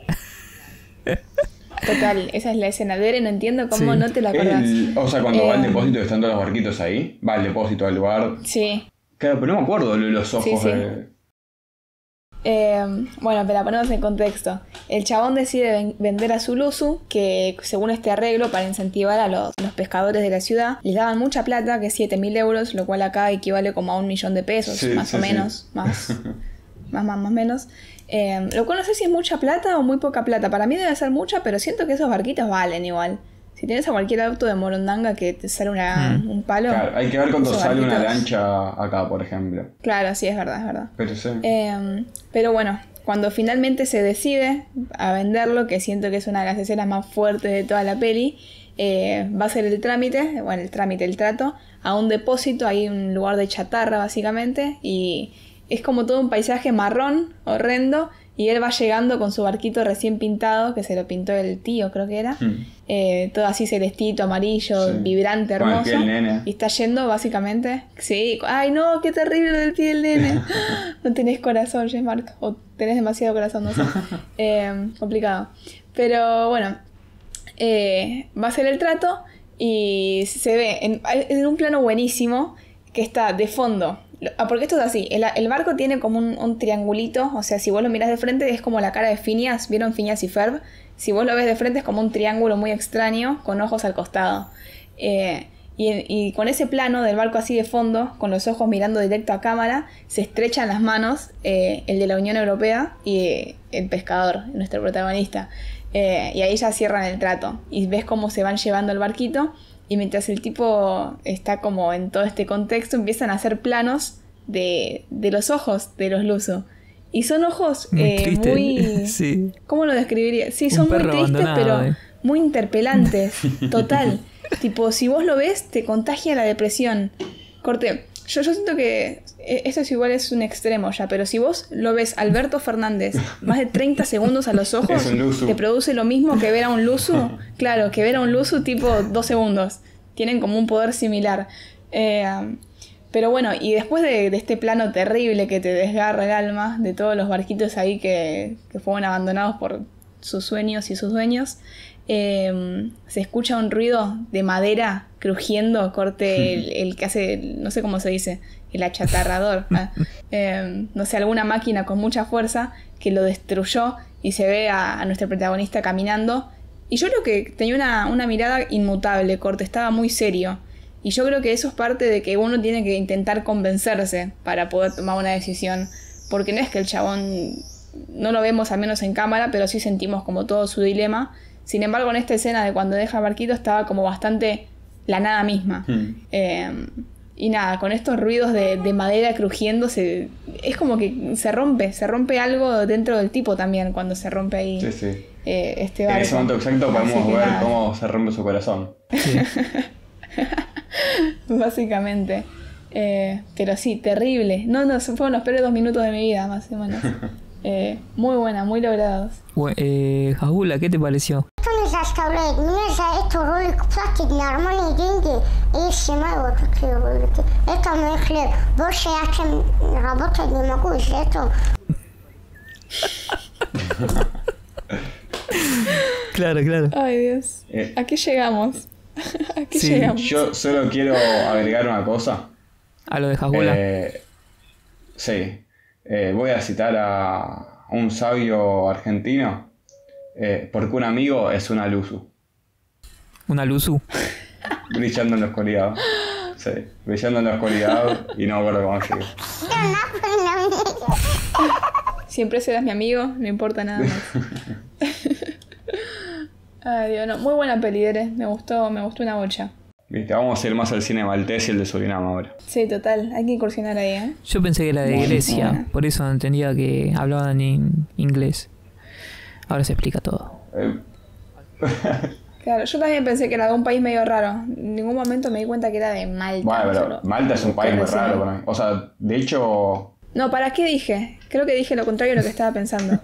Total, esa es la escena. Dere, no entiendo cómo Sí. no te la acordás. El- o sea, cuando va al Eh, depósito y están todos los barquitos ahí, va al depósito del lugar. Sí. Claro, pero no me acuerdo lo de los ojos. Sí, sí. de- Eh, bueno, para ponernos en contexto, el chabón decide ven- vender a su Luzu, que según este arreglo, para incentivar a los, los pescadores de la ciudad, les daban mucha plata, que es siete mil euros, lo cual acá equivale como a un millón de pesos, Sí, más sí, o sí. menos, más, más, más, más menos. Eh, lo cual no sé si es mucha plata o muy poca plata. Para mí debe ser mucha, pero siento que esos barquitos valen igual. Si tienes a cualquier auto de Morondanga que te sale una, Mm. un palo. Claro, hay que ver cuando esos sale una barquitos- lancha acá, por ejemplo. Claro, sí, es verdad, es verdad. Pero sí. Eh, pero bueno, cuando finalmente se decide a venderlo, que siento que es una de las escenas más fuertes de toda la peli, eh, va a ser el trámite, bueno, el trámite, el trato, a un depósito, hay un lugar de chatarra básicamente, y es como todo un paisaje marrón, horrendo, y él va llegando con su barquito recién pintado, que se lo pintó el tío, creo que era, Hmm. eh, todo así celestito, amarillo, Sí. vibrante, Con el hermoso. pie del nene. Y está yendo básicamente. Sí, ay no, qué terrible lo del pie del nene. No tenés corazón, Mark. O tenés demasiado corazón, no sé. Eh, complicado. Pero bueno, eh, va a ser el trato y se ve en, en un plano buenísimo que está de fondo. Ah, porque esto es así, el, el barco tiene como un, un triangulito, o sea, si vos lo mirás de frente es como la cara de Phineas, ¿vieron Phineas y Ferb? Si vos lo ves de frente es como un triángulo muy extraño con ojos al costado. Eh, y, y con ese plano del barco así de fondo, con los ojos mirando directo a cámara, se estrechan las manos, eh, el de la Unión Europea y eh, el pescador, nuestro protagonista. Eh, y ahí ya cierran el trato y ves cómo se van llevando el barquito. Y mientras el tipo está como en todo este contexto, empiezan a hacer planos de, de los ojos de los Luzu. Y son ojos Muy eh, triste. muy... Sí. ¿Cómo lo describiría? Sí, Un son muy perro tristes, abandonado, pero eh. muy interpelantes. Total. Tipo, si vos lo ves, te contagia la depresión. Corte. Yo, yo siento que eh, esto es igual, es un extremo ya, pero si vos lo ves Alberto Fernández más de treinta segundos a los ojos, Es un luzu. te produce lo mismo que ver a un luzu. Claro, que ver a un luzu tipo dos segundos. Tienen como un poder similar. Eh, pero bueno, y después de, de este plano terrible que te desgarra el alma, de todos los barquitos ahí que, que fueron abandonados por sus sueños y sus dueños, eh, se escucha un ruido de madera crujiendo, corte el, el que hace, no sé cómo se dice, el achatarrador, ah, eh, no sé, alguna máquina con mucha fuerza que lo destruyó y se ve a, a nuestro protagonista caminando. Y yo creo que tenía una, una mirada inmutable, corte, estaba muy serio. Y yo creo que eso es parte de que uno tiene que intentar convencerse para poder tomar una decisión. Porque no es que el chabón, no lo vemos al menos en cámara, pero sí sentimos como todo su dilema. Sin embargo, en esta escena de cuando deja el barquito estaba como bastante la nada misma. Mm. Eh, y nada, con estos ruidos de, de madera crujiendo, se, es como que se rompe, se rompe algo dentro del tipo también cuando se rompe ahí sí, sí. Eh, este barco. En ese momento exacto podemos ver nada. Cómo se rompe su corazón. Sí. Básicamente. Eh, pero sí, terrible. No, no, fueron los peores dos minutos de mi vida, más o menos. Eh, muy buena, muy logrados. Bueno, eh, Jajula, ¿qué te pareció? Не заставляет меня за эту ролик платить нормальные деньги и снимаю вот такие ролики. Это мой хлеб. Больше я чем работать не могу из-за этого. Claro, claro. Ay, Dios. Eh, ¿A qué llegamos? ¿A qué sí, llegamos? Yo solo quiero agregar una cosa. ¿A lo de Jajula? Eh, sí. Eh, voy a citar a un sabio argentino. Eh, porque un amigo es una luzu. ¿Una luzu? Brillando en la oscuridad. Sí, brillando en la oscuridad y no me acuerdo cómo sigue. Siempre serás mi amigo, no importa nada más. Ay, Dios, no. Muy buena peli, Dere. Me gustó, me gustó una bocha. Viste, vamos a ir más al cine maltés y el de Surinam ahora. Sí, total, hay que incursionar ahí, ¿eh? Yo pensé que era de Muy Grecia, buena. por eso entendía que hablaban en inglés. Ahora se explica todo. Eh. Claro, yo también pensé que era de un país medio raro. En ningún momento me di cuenta que era de Malta. Bueno, pero solo. Malta es un país muy Recién. raro para mí. O sea, de hecho... No, ¿para qué dije? Creo que dije lo contrario de lo que estaba pensando.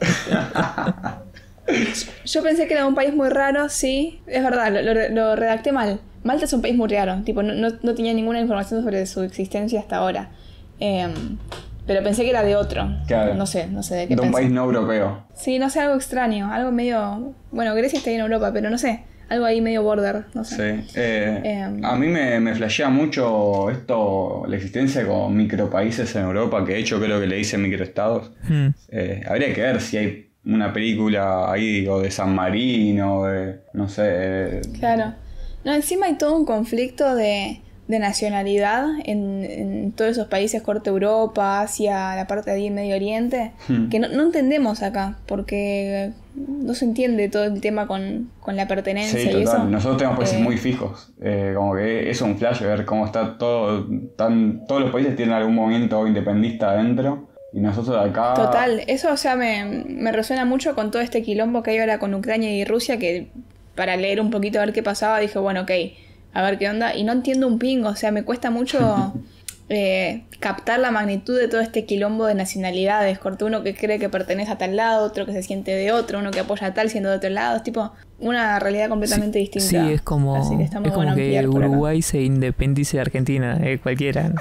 Yo pensé que era un país muy raro, sí. Es verdad, lo, lo, lo redacté mal. Malta es un país muy raro. Tipo, no, no, no tenía ninguna información sobre su existencia hasta ahora. Eh, pero pensé que era de otro. Claro. No sé, no sé de qué De un pensé. país no europeo. Sí, no sé, algo extraño. Algo medio... Bueno, Grecia está ahí en Europa, pero no sé. Algo ahí medio border, no sé. Sí. Eh, Eh, a mí me, me flashea mucho esto, la existencia con micropaíses en Europa, que de hecho creo que le dicen microestados. Hmm. Eh, habría que ver si hay una película ahí o de San Marino, de, no sé. Eh, Claro. No, encima hay todo un conflicto de, de nacionalidad en, en todos esos países, corte Europa, Asia, la parte de ahí en Medio Oriente, Hmm. que no, no entendemos acá, porque no se entiende todo el tema con, con la pertenencia Sí, y total. eso. Nosotros tenemos países Eh, muy fijos. Eh, como que es un flash ver cómo está todo. Tan, todos los países tienen algún movimiento independentista adentro. Y nosotros acá. Total, eso o sea me, me resuena mucho con todo este quilombo que hay ahora con Ucrania y Rusia, que para leer un poquito a ver qué pasaba dije, bueno, ok, a ver qué onda. Y no entiendo un pingo, o sea, me cuesta mucho eh, captar la magnitud de todo este quilombo de nacionalidades. Corte, uno que cree que pertenece a tal lado, otro que se siente de otro, uno que apoya a tal siendo de otro lado. Es tipo una realidad completamente Sí, distinta. sí, es como, Así que, está muy es como bueno que ampliar por acá. Uruguay se independice de Argentina, eh, cualquiera.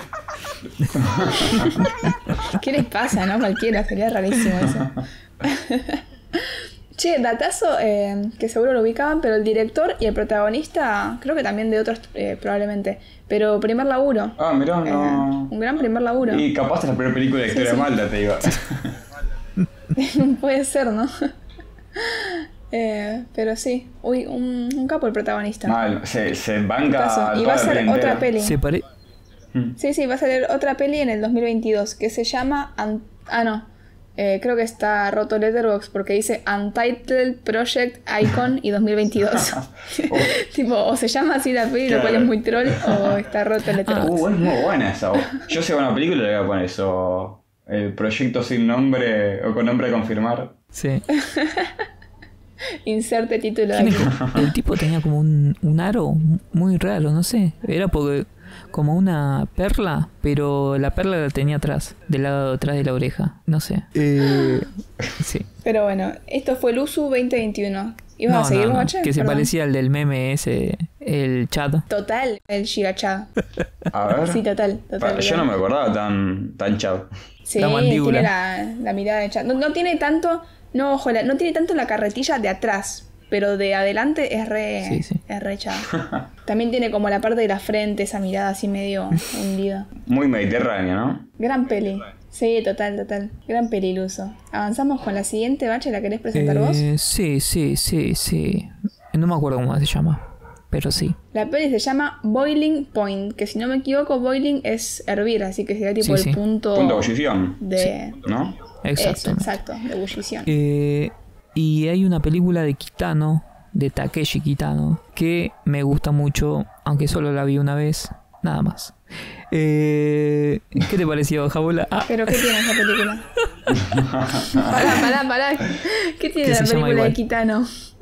¿Qué les pasa, no? Cualquiera, sería rarísimo eso. Che, datazo, eh, que seguro lo ubicaban, pero el director y el protagonista, creo que también de otros eh, probablemente, pero primer laburo. Ah, mirá, Eh, no. un gran primer laburo. Y capaz es la primera película de Sí, historia sí. de Malta, te digo. Puede ser, ¿no? eh, pero sí, uy, un, un capo el protagonista. Mal, se, se banca. Datazo. Y toda va a la ser peli otra entera. peli. Se pare... Sí, sí, va a salir otra peli en el dos mil veintidós que se llama... Un- ah, no. Eh, creo que está roto Letterboxd porque dice Untitled Project Icon y dos mil veintidós. Tipo, o se llama así la peli, lo cual Claro. es muy troll, o está roto Letterboxd. Uh, es muy buena esa. Yo si hago una película le voy a poner eso. El proyecto sin nombre o con nombre a confirmar. Sí. Inserte título de Tiene aquí. como- el tipo tenía como un, un aro muy raro, no sé. Era porque como una perla, pero la perla la tenía atrás, del lado de atrás de la oreja. No sé. Eh, sí. Pero bueno, esto fue el U S U veinte veintiuno. ¿Ibas No, a seguir, no, no, Guache? que se Perdón. parecía al del meme ese, el chat. Total, el gigachad. A ver. Sí, total, total. Pa- total. Yo no me acordaba tan, tan chavo. Sí, La mandíbula. tiene la, la mirada de chat. No, no tiene tanto, no, ojo, la- no tiene tanto la carretilla de atrás. pero de adelante es re, Sí, sí. es re chava. También tiene como la parte de la frente, esa mirada así medio hundida. Muy mediterráneo, ¿no? Gran peli. Sí, total, total. Gran peliluso. Avanzamos con la siguiente, Bache, ¿la querés presentar vos? Eh, sí, sí, sí, sí. No me acuerdo cómo se llama, pero sí. La peli se llama Boiling Point, que si no me equivoco, boiling es hervir, así que sería tipo Sí, sí. el punto, Punto de ebullición, de... ¿no? Exacto. Eso, exacto, de ebullición. Eh, y hay una película de Kitano, de Takeshi Kitano, que me gusta mucho, aunque solo la vi una vez, nada más. Eh, ¿Qué te pareció, Jabola? Ah, ¿Pero qué tiene esa película? Pará, pará, pará. ¿Qué tiene Que la se llama película de igual. Kitano?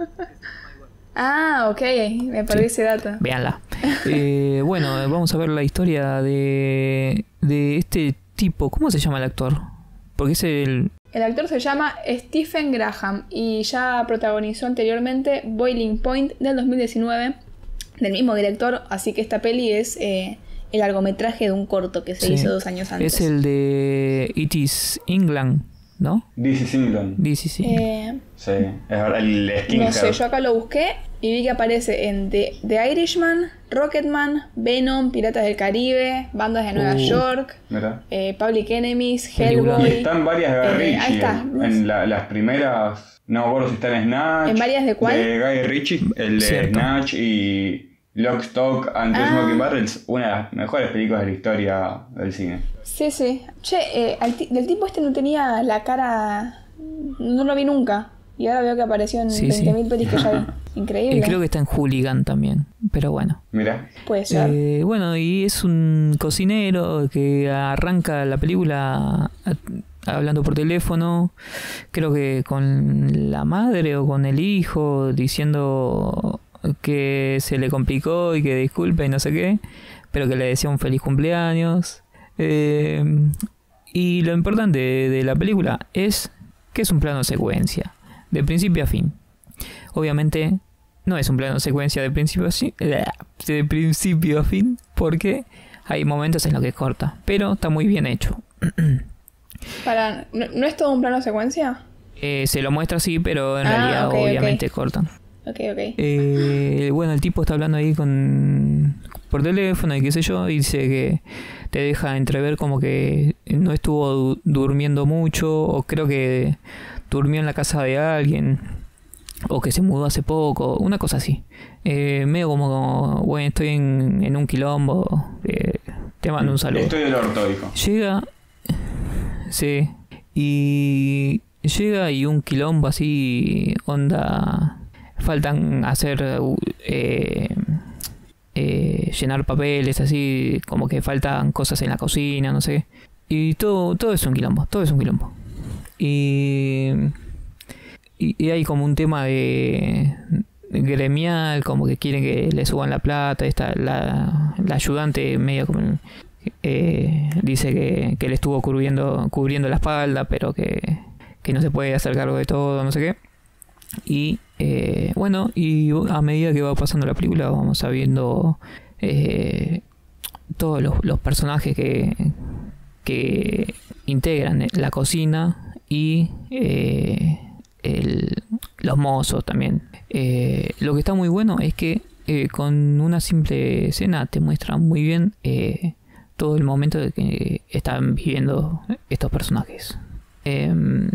Ah, ok, me perdí Sí. ese dato. véanla. Eh, bueno, vamos a ver la historia de, de este tipo. ¿Cómo se llama el actor? Porque es el... El actor se llama Stephen Graham y ya protagonizó anteriormente Boiling Point del dos mil diecinueve, del mismo director, así que esta peli es eh, el largometraje de un corto que se Sí. hizo dos años antes. Es el de It is England, ¿no? This is England. Sí, sí, sí. Eh, Sí, es verdad, el skinhead. no sé, yo acá lo busqué y vi que aparece en The, The Irishman, Rocketman, Venom, Piratas del Caribe, Bandas de Nueva Uh. York, Mira. eh, Public Enemies, Película. Y Hellboy. están varias de Eh, Guy ahí Ritchie. está. En la- las primeras, no me acuerdo si está en Snatch. ¿En varias de cuál? De Guy Ritchie, el de Cierto. Snatch y Lock, Stock and Two Ah. Smoking Barrels, una de las mejores películas de la historia del cine. Sí, sí. Che, eh, al ti- del tipo este no tenía la cara... No lo vi nunca. Y ahora veo que apareció en Sí, veinte mil sí. pelis que ya vi. Increíble. Y creo que está en Hooligan también, pero bueno. Mira, Puede ser. Eh, bueno, y es un cocinero que arranca la película a- hablando por teléfono, creo que con la madre o con el hijo, diciendo que se le complicó y que disculpe y no sé qué, pero que le decía un feliz cumpleaños. Eh, y lo importante de, de la película es que es un plano secuencia, de principio a fin. Obviamente no es un plano secuencia de principio a fin, de principio a fin, porque hay momentos en los que corta, pero está muy bien hecho. Para, ¿no, ¿no es todo un plano secuencia? Eh, se lo muestra así, pero en Ah, realidad ok, obviamente ok. cortan. Ok, ok. Eh, bueno, el tipo está hablando ahí con por teléfono y qué sé yo, y dice que te deja entrever como que no estuvo du- durmiendo mucho, o creo que durmió en la casa de alguien, o que se mudó hace poco, una cosa así. Eh, medio como, bueno, estoy en, en un quilombo, eh, te mando un saludo. estoy del orto, dijo. Llega, sí, y llega y un quilombo así, onda, faltan hacer, eh, eh, llenar papeles, así, como que faltan cosas en la cocina, no sé. Y todo, todo es un quilombo, todo es un quilombo. Y, y, y hay como un tema de gremial, como que quieren que le suban la plata, está la, la ayudante medio como... Eh, dice que, que le estuvo cubriendo, cubriendo la espalda, pero que, que no se puede hacer cargo de todo, no sé qué. Y eh, bueno, y a medida que va pasando la película vamos sabiendo eh, todos los, los personajes que, que integran la cocina y eh, el, los mozos también. Eh, lo que está muy bueno es que eh, con una simple escena te muestra muy bien eh, todo el momento de que están viviendo estos personajes. Eh,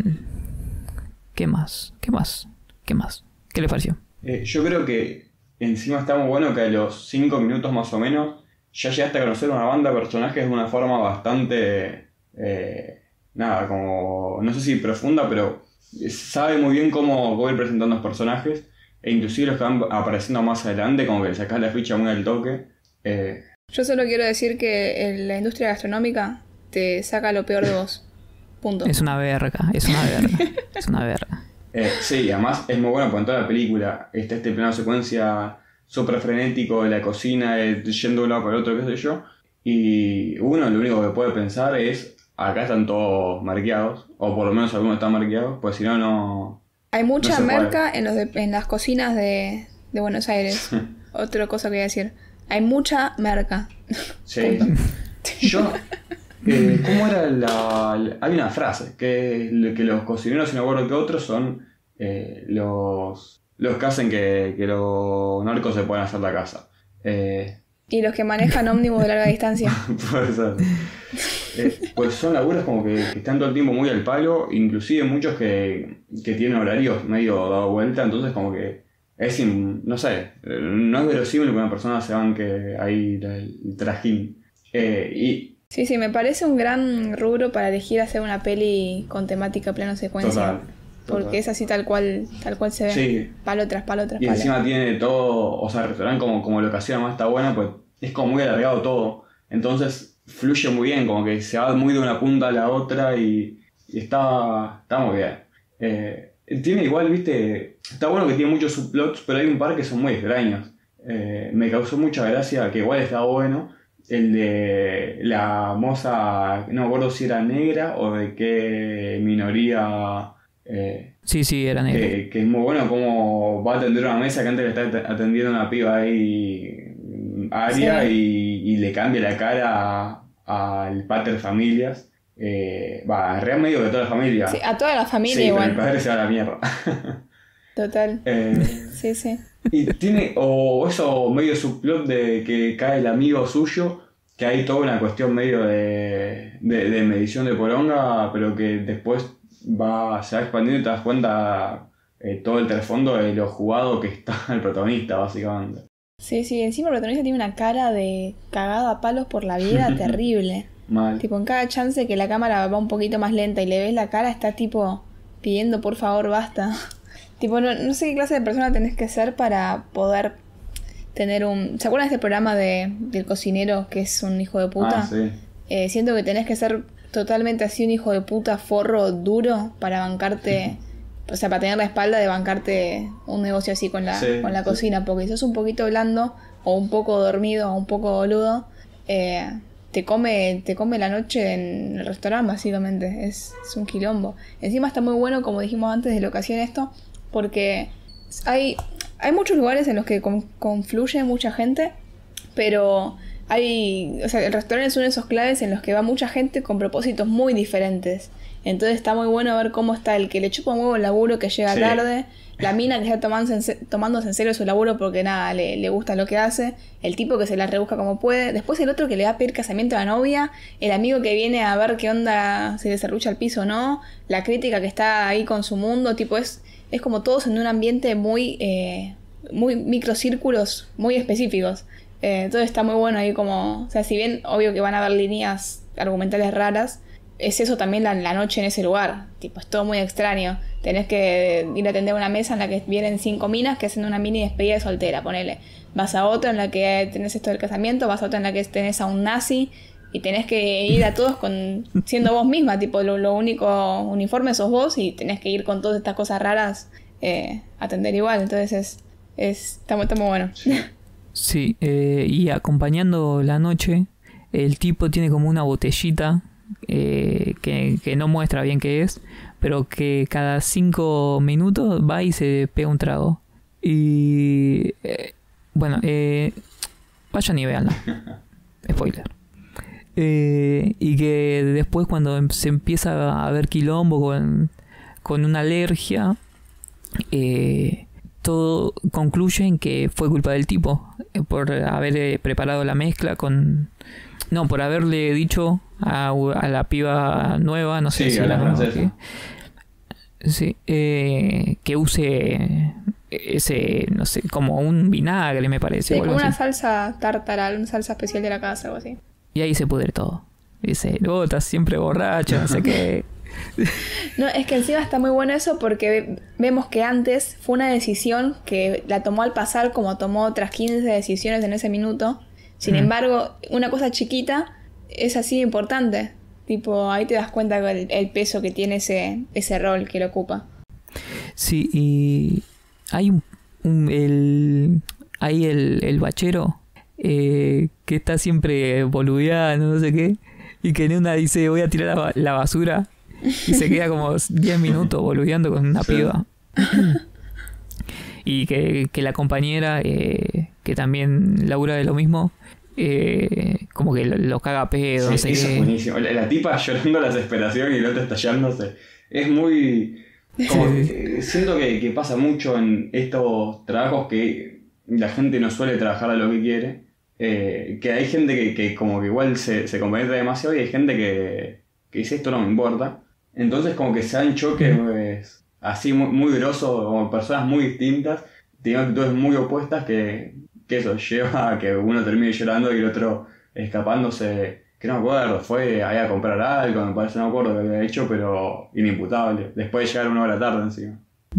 ¿Qué más? ¿Qué más? ¿Qué más? ¿Qué le pareció? Eh, yo creo que encima está muy bueno que a los cinco minutos más o menos ya llegaste a conocer una banda de personajes de una forma bastante... Eh, nada, como... no sé si profunda, pero sabe muy bien cómo, cómo ir presentando los personajes. E inclusive los que van apareciendo más adelante, como que le sacás la ficha muy al toque. Eh, Yo solo quiero decir que en la industria gastronómica te saca lo peor de vos. Punto. Es una verga, es una verga, es una verga. Eh, sí, además es muy bueno porque en toda la película está este plano secuencia súper frenético de la cocina, eh, yendo de un lado para el otro, qué sé yo. Y uno lo único que puede pensar es, acá están todos marqueados, o por lo menos algunos están marqueados, pues si no, no... Hay mucha no se puede. merca en, los de- en las cocinas de, de Buenos Aires. Otra cosa que voy a decir. Hay mucha merca. Sí. Punto. Yo... Eh, ¿Cómo era la, la- Hay una frase que, que los cocineros, y no me acuerdo que otros, son eh, los, los que hacen que, que los narcos se puedan hacer la casa. Eh, y los que manejan ómnibus de larga distancia. Puede ser. Eh, pues son laburos como que, que están todo el tiempo muy al palo, inclusive muchos que, que tienen horarios medio dado vuelta, entonces como que es, in, no sé, no es verosímil que una persona se banque ahí el, el trajín. Eh, y Sí, sí, me parece un gran rubro para elegir hacer una peli con temática plano secuencia. Total, total. Porque es así tal cual, tal cual se ve. Sí. Palo tras palo tras Y palo. encima tiene todo, o sea, el restaurante como, como locación más está buena, pues es como muy alargado todo. Entonces fluye muy bien, como que se va muy de una punta a la otra y, y está, está muy bien. Eh, tiene igual, viste, está bueno que tiene muchos subplots, pero hay un par que son muy extraños. Eh, me causó mucha gracia, que igual está bueno, el de la moza, no me acuerdo si era negra o de qué minoría... Eh, Sí, sí, era negro. que, que es muy bueno como va a atender una mesa que antes le está atendiendo una piba ahí aria Sí. y, y le cambia la cara al pater familias. Eh, va, en realidad medio de toda la familia. Sí, a toda la familia Sí, pero igual. el padre se va a la mierda. Total. Eh, Sí, sí. y tiene, o eso medio subplot de que cae el amigo suyo, que hay toda una cuestión medio de, de, de medición de poronga, pero que después va, se va expandiendo y te das cuenta eh, todo el trasfondo de lo jugado que está el protagonista, básicamente. Sí, sí. Encima el protagonista tiene una cara de cagado a palos por la vida terrible. Mal. Tipo, en cada chance que la cámara va un poquito más lenta y le ves la cara, está tipo pidiendo por favor basta. Tipo, no, no sé qué clase de persona tenés que ser para poder tener un... ¿Se acuerdan de este programa de, del cocinero que es un hijo de puta? Ah, sí. Eh, siento que tenés que ser totalmente así un hijo de puta forro duro para bancarte... O sea, para tener la espalda de bancarte un negocio así con la, Sí, con la sí. cocina. Porque si sos un poquito blando o un poco dormido o un poco boludo... Eh, te come te come la noche en el restaurante, básicamente. Es, es un quilombo. Encima está muy bueno, como dijimos antes, de locación esto, porque hay, hay muchos lugares en los que con- confluye mucha gente, pero hay... O sea, el restaurante es uno de esos claves en los que va mucha gente con propósitos muy diferentes. Entonces está muy bueno ver cómo está el que le chupa un huevo el laburo, que llega Sí. tarde, la mina que está tomándose en, se- tomándose en serio su laburo porque nada, le, le gusta lo que hace, el tipo que se la rebusca como puede, después el otro que le va a pedir casamiento a la novia, el amigo que viene a ver qué onda, si le serrucha al piso o no, la crítica que está ahí con su mundo, tipo es, es como todos en un ambiente muy, eh, muy microcírculos muy específicos. Eh, entonces está muy bueno ahí como, o sea, si bien obvio que van a haber líneas argumentales raras, es eso también la, la noche en ese lugar. Tipo, es todo muy extraño. Tenés que ir a atender una mesa en la que vienen cinco minas que hacen una mini despedida de soltera, ponele. Vas a otra en la que tenés esto del casamiento, vas a otra en la que tenés a un nazi y tenés que ir a todos con siendo vos misma. Tipo, lo, lo único uniforme sos vos y tenés que ir con todas estas cosas raras eh, a atender igual. Entonces es, es está, muy, está muy bueno. Sí, eh, y acompañando la noche, el tipo tiene como una botellita eh, que, que no muestra bien qué es, pero que cada cinco minutos va y se pega un trago. Y eh, bueno, eh, vayan y veanla. Spoiler. Eh, y que después cuando em- se empieza a ver quilombo con, con una alergia, eh, todo concluye en que fue culpa del tipo eh, por haber eh, preparado la mezcla con... No, por haberle dicho a, a la piba nueva, no sé Sí, si a la era nueva, francesa. que, sí, eh, que use ese, no sé, como un vinagre me parece. Sí, o algo como una así. salsa tártara, una salsa especial de la casa o algo así. Y ahí se pudre todo. Dice, luego estás siempre borracho, no sé qué. No, es que encima está muy bueno eso porque ve- vemos que antes fue una decisión que la tomó al pasar como tomó otras quince decisiones en ese minuto. Sin Mm. embargo, una cosa chiquita es así de importante. Tipo, ahí te das cuenta el, el peso que tiene ese, ese rol que lo ocupa. Sí, y hay un, un- el hay el, el bachero eh, que está siempre boludeando, no sé qué, y que en una dice voy a tirar la, ba- la basura y se queda como diez minutos boludeando con una Sí. piba. Y que, que la compañera, eh, que también labura de lo mismo, eh, como que lo, lo caga a pedo, no Sí, sé eso es qué. buenísimo. La, la tipa llorando la desesperación y el otro estallándose. Es muy... Como que siento que, que pasa mucho en estos trabajos que la gente no suele trabajar a lo que quiere. Eh, que hay gente que, que como que igual se, se compenetra demasiado y hay gente que, que dice esto no me importa. Entonces como que se dan choques pues, así muy, muy grosos, como personas muy distintas, tienen actitudes muy opuestas que, que eso lleva a que uno termine llorando y el otro escapándose, que no me acuerdo, fue ahí a comprar algo, me parece, no me acuerdo lo que había hecho, pero inimputable, después de llegar una hora tarde encima.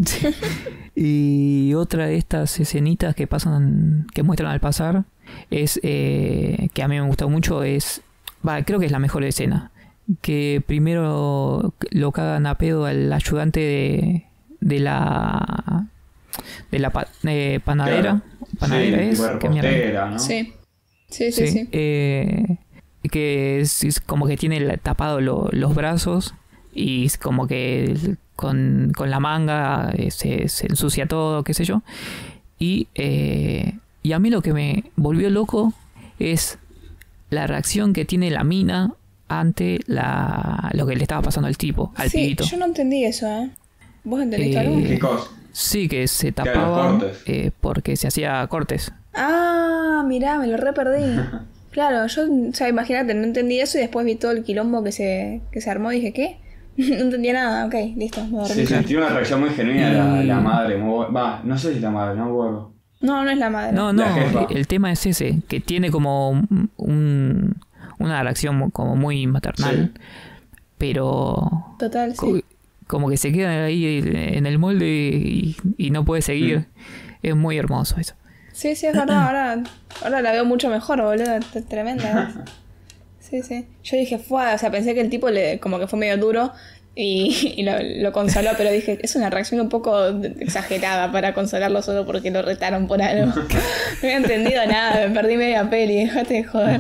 Y otra de estas escenitas que pasan, que muestran al pasar, es eh, que a mí me gustó mucho, es, va, creo que es la mejor escena, que primero lo cagan a pedo al ayudante de, de la de la pa, eh, panadera, claro. panadera sí, es, repostera, ¿no? Sí, sí, sí, sí. sí. Eh, que es, es como que tiene tapado lo, los brazos y es como que con, con la manga eh, se, se ensucia todo, qué sé yo. Y, eh, y a mí lo que me volvió loco es la reacción que tiene la mina ante la, lo que le estaba pasando al tipo, al sí, pibito. Yo no entendí eso, ¿eh? ¿Vos entendiste Eh, algo? ¿Qué cosa? Sí, que se Claro, tapaba cortes. eh, porque se hacía cortes. Ah, mirá, me lo re perdí. Claro, yo, o sea, imagínate, no entendí eso y después vi todo el quilombo que se, que se armó y dije, ¿qué? No entendía nada, ok, listo, me dormí. Sí, sí, tiene una reacción muy genuina la, Y- la madre, muy bu- va, no sé si es la madre, no me acuerdo. No, no es la madre. No, La no, jefa. el tema es ese, que tiene como un, una reacción como muy maternal, Sí. pero Total, co- sí. como que se queda ahí en el molde y, y no puede seguir. Mm. Es muy hermoso eso. Sí, sí, es verdad, ahora, ahora la veo mucho mejor, boludo, t- tremenda. ¿eh? Sí, sí. Yo dije, fue, o sea, pensé que el tipo le, como que fue medio duro y, y lo, lo consoló, pero dije, es una reacción un poco exagerada para consolarlo solo porque lo retaron por algo. No había entendido nada, me perdí media peli, déjate de joder.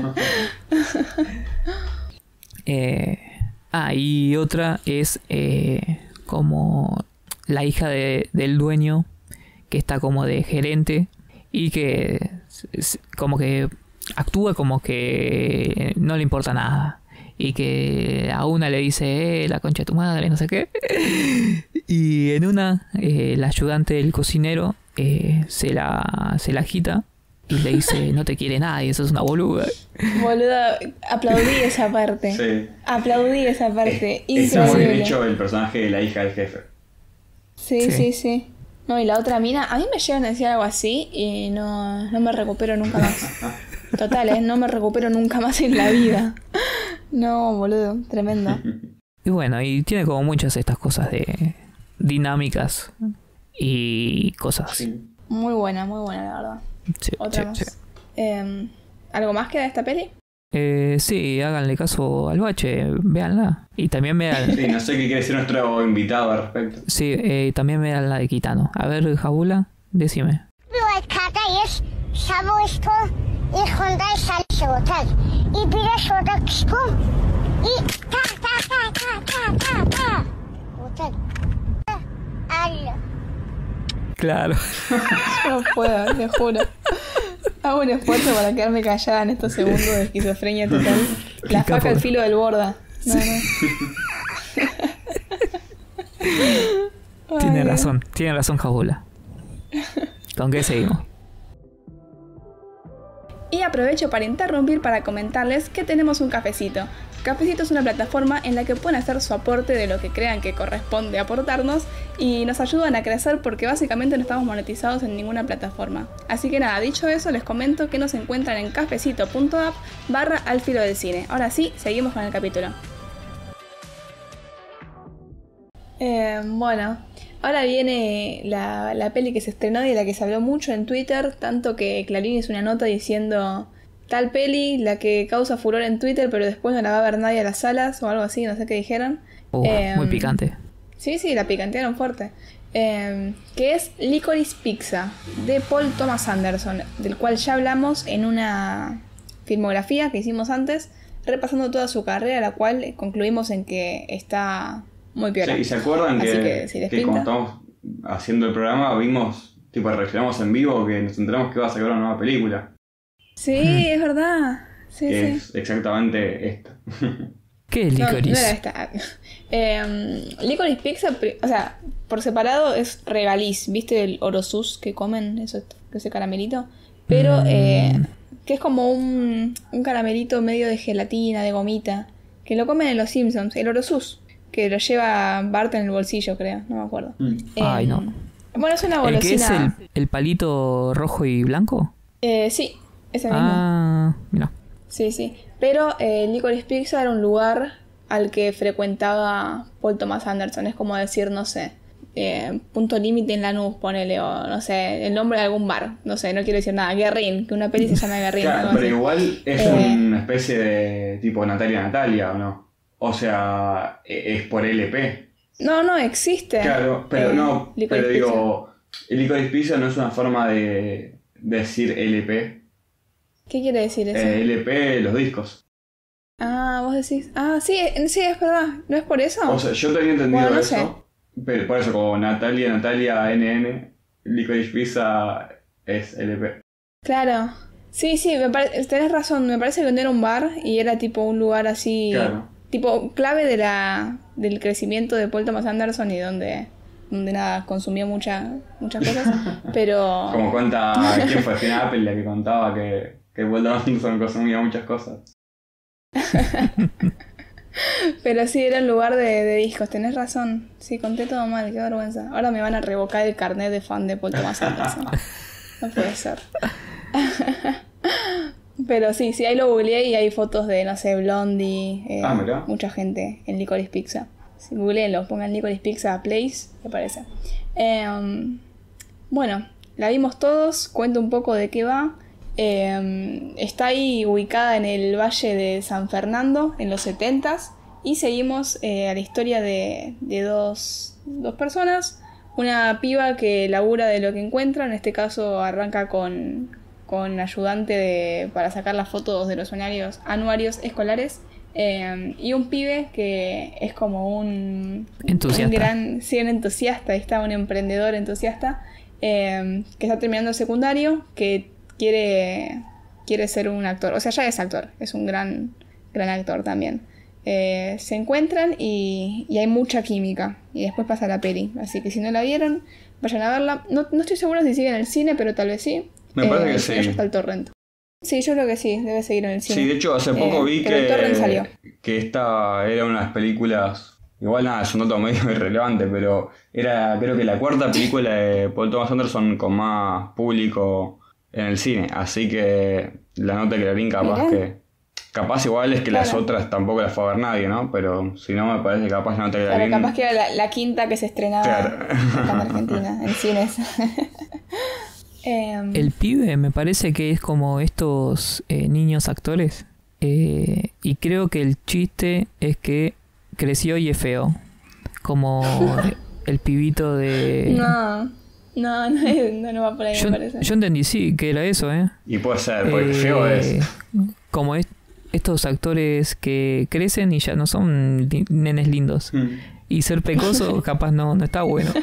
Eh, ah, y otra es eh, como la hija de, del dueño, que está como de gerente y que s- s- como que actúa como que no le importa nada. Y que a una le dice, eh, la concha de tu madre, no sé qué. Y en una, eh, el ayudante del cocinero eh, se la se la agita y le dice, no te quiere nadie, eso es una boluda. Boludo, aplaudí esa parte. Sí. Aplaudí esa parte. Es- Está muy bien Increíble. hecho el personaje de la hija del jefe. Sí, Sí. sí, sí. No, y la otra mina, a mí me llegan a decir algo así y no, no me recupero nunca más. Total, ¿eh? No me recupero nunca más en la vida. No, boludo, tremendo. Y bueno, y tiene como muchas de estas cosas de dinámicas y cosas así. Sí. Muy buena, muy buena, la verdad. Sí, Otra sí, más. sí. Eh, ¿Algo más que de esta peli? Eh, sí, háganle caso al bache, véanla. Y también vean, Sí, no sé qué quiere decir nuestro invitado al respecto. sí, eh, también vean la de Kitano. A ver, Jabula, decime. Arkadaş, Savoysko i Hyundai Salsotak. I bierze Rodaksku i ta ta ta ta ta ta ta. Otak. Al. Claro. No puedo, te juro. Hago un esfuerzo para quedarme callada en estos segundos de esquizofrenia total. La faca al filo del borda. No, no. Tiene Ay, razón, tiene razón Jabula. ¿Con qué seguimos? Y aprovecho para interrumpir para comentarles que tenemos un cafecito. Cafecito es una plataforma en la que pueden hacer su aporte de lo que crean que corresponde aportarnos y nos ayudan a crecer porque básicamente no estamos monetizados en ninguna plataforma. Así que nada, dicho eso, les comento que nos encuentran en cafecito punto app barra al filo del cine. Ahora sí, seguimos con el capítulo. Eh, bueno, ahora viene la, la peli que se estrenó y de la que se habló mucho en Twitter, tanto que Clarín hizo una nota diciendo tal peli, la que causa furor en Twitter, pero después no la va a ver nadie a las salas o algo así, no sé qué dijeron. Uh, Eh, muy picante. Sí, sí, la picantearon fuerte. Eh, que es Licorice Pizza, de Paul Thomas Anderson, del cual ya hablamos en una filmografía que hicimos antes, repasando toda su carrera, la cual concluimos en que está muy piola. Sí, y se acuerdan Así que, que, si les que pinta. cuando estamos haciendo el programa vimos, tipo, reaccionamos en vivo que nos enteramos que iba a sacar una nueva película. Sí, es verdad. Sí, que sí. es exactamente esta. ¿Qué es No, Licorice? no era esta. Eh, Licorice Pizza, pri- o sea, por separado es regaliz, ¿viste el orosus que comen? Eso, ese caramelito. Pero Mm. eh, que es como un, un caramelito medio de gelatina, de gomita, que lo comen en Los Simpsons, el orosus, que lo lleva Bart en el bolsillo, creo, no me acuerdo. Mm. Ay, Eh, no. Bueno, es una ¿El que es golosina. el, el palito rojo y blanco? Eh, sí, ese mismo. Ah, mira. Sí, sí. Pero eh, Licorice Pizza era un lugar al que frecuentaba Paul Thomas Anderson. Es como decir, no sé, eh, Punto Límite en Lanús, ponele, o no sé, el nombre de algún bar. No sé, no quiero decir nada. Guerrín, que una peli se llama Guerrín. Claro, algo pero así. igual es Eh. una especie de tipo Natalia Natalia, ¿o no? O sea, e- es por L P. No, no, existe. Claro, pero eh, no, Licorice pero Pizza. digo, el Licorice Pizza no es una forma de decir L P. ¿Qué quiere decir eso? Eh, L P, los discos. Ah, vos decís. Ah, sí, eh, sí, es verdad. ¿No es por eso? O sea, yo tenía entendido Bueno, no eso, sé. pero por eso como Natalia, Natalia, N N, Licorice Pizza es L P. Claro. Sí, sí, me pare- tenés razón. Me parece que no era un bar y era tipo un lugar así. Claro. Tipo clave de la del crecimiento de Paul Thomas Anderson y donde, donde nada, consumió mucha, muchas cosas. Pero. Como cuenta, ¿quién fue? Fina Apple la que contaba que, que Paul Thomas Anderson consumía muchas cosas. Pero sí, era un lugar de, de discos, tenés razón. Sí, conté todo mal, qué vergüenza. Ahora me van a revocar el carnet de fan de Paul Thomas Anderson. No puede ser. Pero sí, sí, ahí lo googleé y hay fotos de, no sé, Blondie, eh, Ah, mirá. mucha gente en Licorice Pizza. Si googleenlo, pongan Licorice Pizza Place, me parece. Eh, bueno, la vimos todos, cuento un poco de qué va. Eh, está ahí ubicada en el Valle de San Fernando, en los setentas, y seguimos eh, a la historia de, de dos, dos personas. Una piba que labura de lo que encuentra, en este caso arranca con, con ayudante de, para sacar las fotos de los anuarios, anuarios escolares, eh, y un pibe que es como un, Entusiasta. un gran, sí, un entusiasta, ahí está, un emprendedor entusiasta, eh, que está terminando el secundario, que quiere, quiere ser un actor, o sea, ya es actor, es un gran, gran actor también. Eh, se encuentran y, y hay mucha química y después pasa la peli, así que si no la vieron, vayan a verla. No, no estoy segura si sigue en el cine, pero tal vez sí. Me parece que Eh, sí. ya está el torrent. Sí, yo creo que sí, debe seguir en el cine. Sí, de hecho hace poco Eh, vi pero el torrent que, salió. que esta era una de las películas, igual nada, es un dato medio irrelevante, pero era creo que la cuarta película de Paul Thomas Anderson con más público en el cine, así que la nota que Clarín capaz Mirá. que... Capaz igual es que las Claro. otras tampoco las fue a ver nadie, ¿no? Pero si no me parece que capaz la nota que Claro, Clarín... capaz que era la, la quinta que se estrenaba Claro. acá en Argentina, en cines. Em, El pibe me parece que es como estos eh, niños actores. Eh, y creo que el chiste es que creció y es feo. Como el pibito de... No, no, no, no, no va por ahí, yo, me parece. yo entendí, sí, que era eso, ¿eh? Y puede ser, porque Eh, feo es. Como es- estos actores que crecen y ya no son li- nenes lindos. Mm. Y ser pecoso capaz no, no está bueno.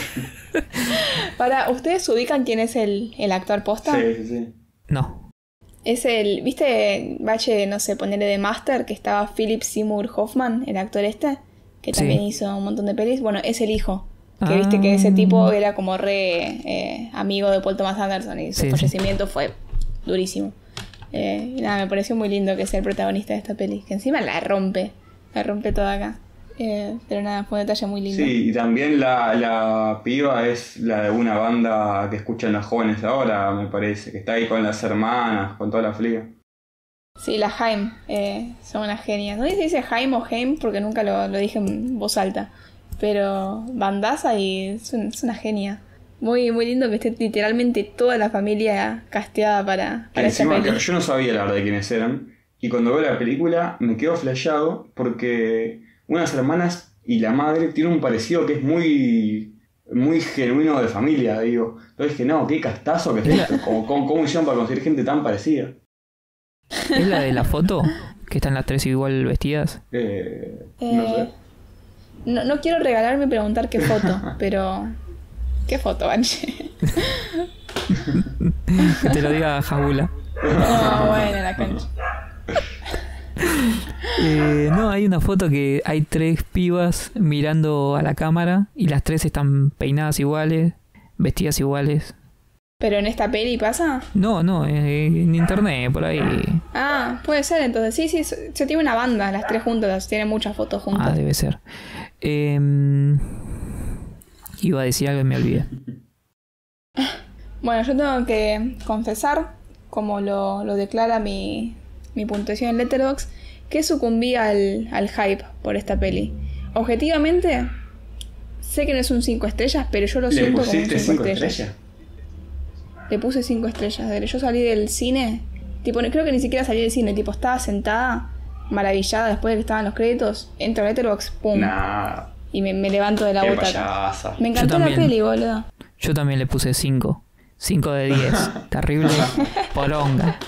Para, ¿ustedes ubican quién es el, el actor posta? Sí, sí, sí. No. Es el, ¿viste Bache, no sé, ponerle de Master, que estaba Philip Seymour Hoffman, el actor este? Que Sí. también hizo un montón de pelis. Bueno, es el hijo. Que Ah. viste que ese tipo era como re eh, amigo de Paul Thomas Anderson y su Sí, sí. fallecimiento fue durísimo. Eh, y nada, me pareció muy lindo que sea el protagonista de esta peli. Que encima la rompe, la rompe toda acá. Eh, pero nada, fue un detalle muy lindo. Sí, y también la, la piba es la de una banda que escuchan los jóvenes ahora, me parece, que está ahí con las hermanas, con toda la fliga. Sí, la Haim, eh, son unas genias. No sé si se dice Haim o Haim porque nunca lo, lo dije en voz alta. Pero bandaza y es, un- es una genia. Muy, muy lindo que esté literalmente toda la familia casteada para, para esta Encima, peli. que yo no sabía la verdad de quiénes eran, y cuando veo la película me quedo flashado porque unas hermanas y la madre tienen un parecido que es muy, muy genuino de familia, digo. Entonces dije, no, qué castazo que es esto, ¿Cómo, cómo, cómo hicieron para conseguir gente tan parecida? ¿Es la de la foto? Que están las tres igual vestidas. Eh, Eh, no sé. no, no quiero regalarme y preguntar qué foto, pero... ¿Qué foto, Anche? Que te lo diga Jabula. No, bueno, la cancha. Eh, no, hay una foto que hay tres pibas mirando a la cámara y las tres están peinadas iguales, vestidas iguales. ¿Pero en esta peli pasa? No, no, eh, en internet, por ahí. Ah, puede ser entonces. Sí, sí, se se tiene una banda, las tres juntas, tienen muchas fotos juntas. Ah, debe ser. Eh, iba a decir algo y me olvidé. Bueno, yo tengo que confesar, como lo, lo declara mi, mi puntuación en Letterboxd, que sucumbí al, al hype por esta peli. Objetivamente, sé que no es un cinco estrellas, pero yo lo ¿Le siento como un pusiste cinco cinco estrellas. estrellas? Le puse cinco estrellas. Dele. Yo salí del cine, tipo, creo que ni siquiera salí del cine, tipo, estaba sentada, maravillada después de que estaban los créditos, entro a Letterboxd, pum, Nah, y me, me levanto de la qué butaca. payasa. Me encantó Yo la también. peli, boludo. Yo también le puse cinco. cinco de diez. Terrible poronga.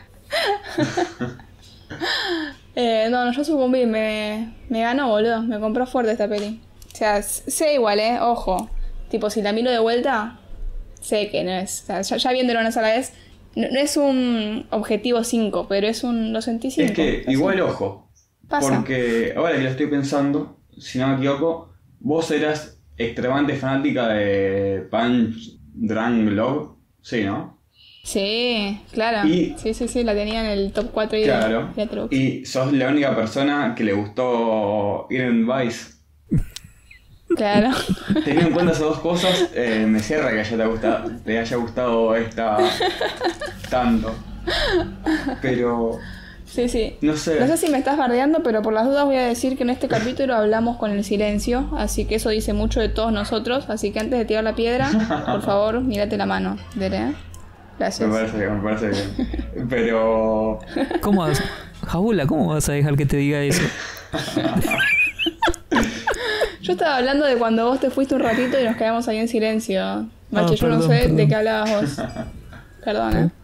Eh, no, no, yo sucumbí, me, me ganó, boludo. Me compró fuerte esta peli. O sea, s- sé igual, eh, ojo. Tipo, si la miro de vuelta, sé que no es. O sea, ya, ya viéndolo una sola vez, no, no es un objetivo cinco, pero es un. Lo sentí cinco. Es que así. igual, ojo, Pasa. porque ahora que lo estoy pensando, si no me equivoco, vos eras extremadamente fanática de Punch Drunk Love, sí, ¿no? Sí, claro. Y- Sí, sí, sí, la tenía en el top cuatro ahí de Claro. Letterboxd. Y sos la única persona que le gustó Inherent Vice. Claro. Teniendo en cuenta esas dos cosas, eh, me cierra que haya te, gusta- te haya gustado esta tanto. Pero, Sí, sí. no sé. No sé si me estás bardeando, pero por las dudas voy a decir que en este capítulo hablamos con el silencio, así que eso dice mucho de todos nosotros, así que antes de tirar la piedra, por favor, mírate la mano, Dere. ¿eh? Me Gracias. parece bien, me parece bien. Pero, ¿Cómo vas? Jaula, ¿cómo vas a dejar que te diga eso? Yo estaba hablando de cuando vos te fuiste un ratito y nos quedamos ahí en silencio. Macho, Ah, yo no perdón, sé perdón. de qué hablabas vos. Perdón, ¿eh?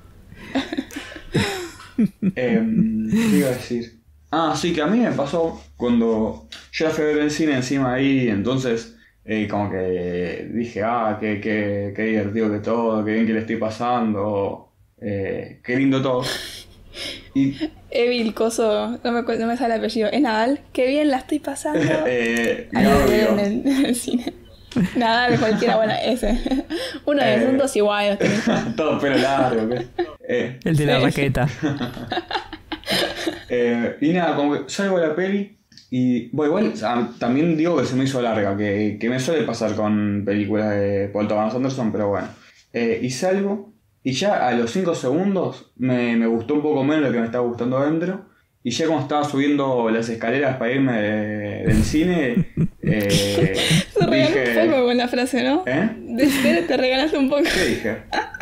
em, ¿qué iba a decir? Ah, sí, que a mí me pasó cuando yo la fui a ver en cine encima ahí, entonces eh, como que dije, ah, qué, qué, qué divertido que todo, qué bien que le estoy pasando, eh, qué lindo todo. Y Evil Coso, no me, cu- no me sale el apellido. ¿Es Nadal? Qué bien la estoy pasando. eh, Ahí lo veo en Gaudio, el, en el cine. Nadal, cualquiera, bueno, ese. Uno de Eh. son dos iguales. tenés. todo pelo largo, ¿qué? Eh, El de la Sí. raqueta. Eh, y nada, como que salgo de la peli y bueno, igual o sea, también digo que se me hizo larga, que, que me suele pasar con películas de Paul Thomas Anderson, pero bueno. Eh, y salgo y ya a los cinco segundos me, me gustó un poco menos lo que me estaba gustando adentro. Y ya cuando estaba subiendo las escaleras para irme de- del cine, eh, Se regaló dije... un poco con la frase, ¿no? ¿Eh? De ser te regalaste un poco. ¿Qué dije?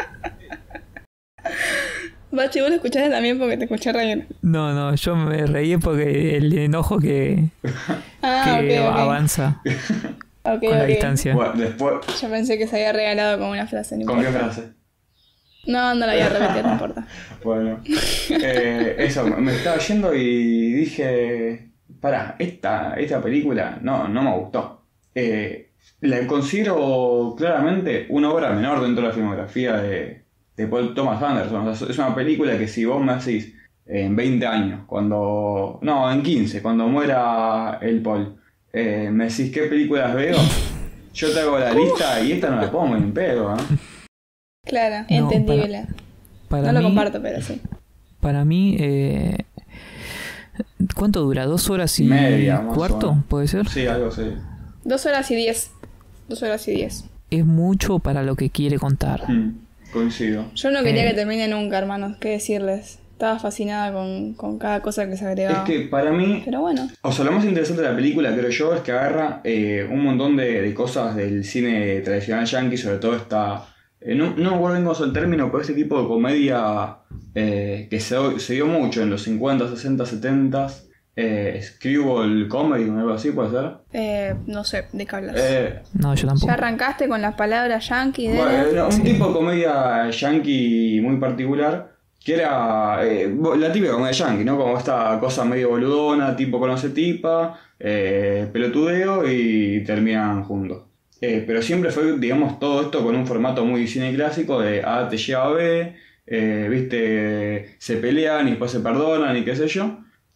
Bachi, vos lo escuchaste también porque te escuché reír. No, no, yo me reí porque el enojo que, Ah, que ok, ok. avanza Ok, con la ok. distancia. Bueno, después... Yo pensé que se había regalado con una frase. No, ¿Con qué importa. frase? No, no la voy a repetir, no importa. Bueno, eh, eso, me estaba yendo y dije, pará, esta, esta película no, no me gustó. Eh, la considero claramente una obra menor dentro de la filmografía de, de Paul Thomas Anderson. O sea, es una película que si vos me decís en veinte años, cuando... No, en quince, cuando muera el Paul, eh, me decís qué películas veo, yo te hago la lista y esta no la pongo ni en pedo, ¿eh? Claro, No, entendible. Para no lo mí, comparto, pero sí. Para mí, eh, ¿cuánto dura? ¿Dos horas y Media, más o cuarto? menos. ¿Puede ser? Sí, algo así. Dos horas y diez. Dos horas y diez. Es mucho para lo que quiere contar. Mm, coincido. Yo no quería Eh. que termine nunca, hermanos. ¿Qué decirles? Estaba fascinada con, con cada cosa que se agregaba. Es que para mí, Pero bueno. o sea, lo más interesante de la película, creo yo, es que agarra eh, un montón de, de cosas del cine tradicional yankee, sobre todo esta... eh, no, no me acuerdo bien cómo es el término, pero este tipo de comedia eh, que se, se dio mucho en los cincuenta, sesenta, setenta, eh, screwball comedy o algo así, ¿puede ser? Eh, no sé, ¿de qué hablas? Eh, No, yo tampoco. Ya arrancaste con las palabras yankee de... Bueno, no, un tipo de comedia yankee muy particular, que era eh, la típica comedia yankee, ¿no? Como esta cosa medio boludona, tipo conoce tipa, eh, pelotudeo y terminan juntos. Eh, pero siempre fue, digamos, todo esto con un formato muy cine clásico de A te lleva a B, eh, viste, se pelean y después se perdonan y qué sé yo.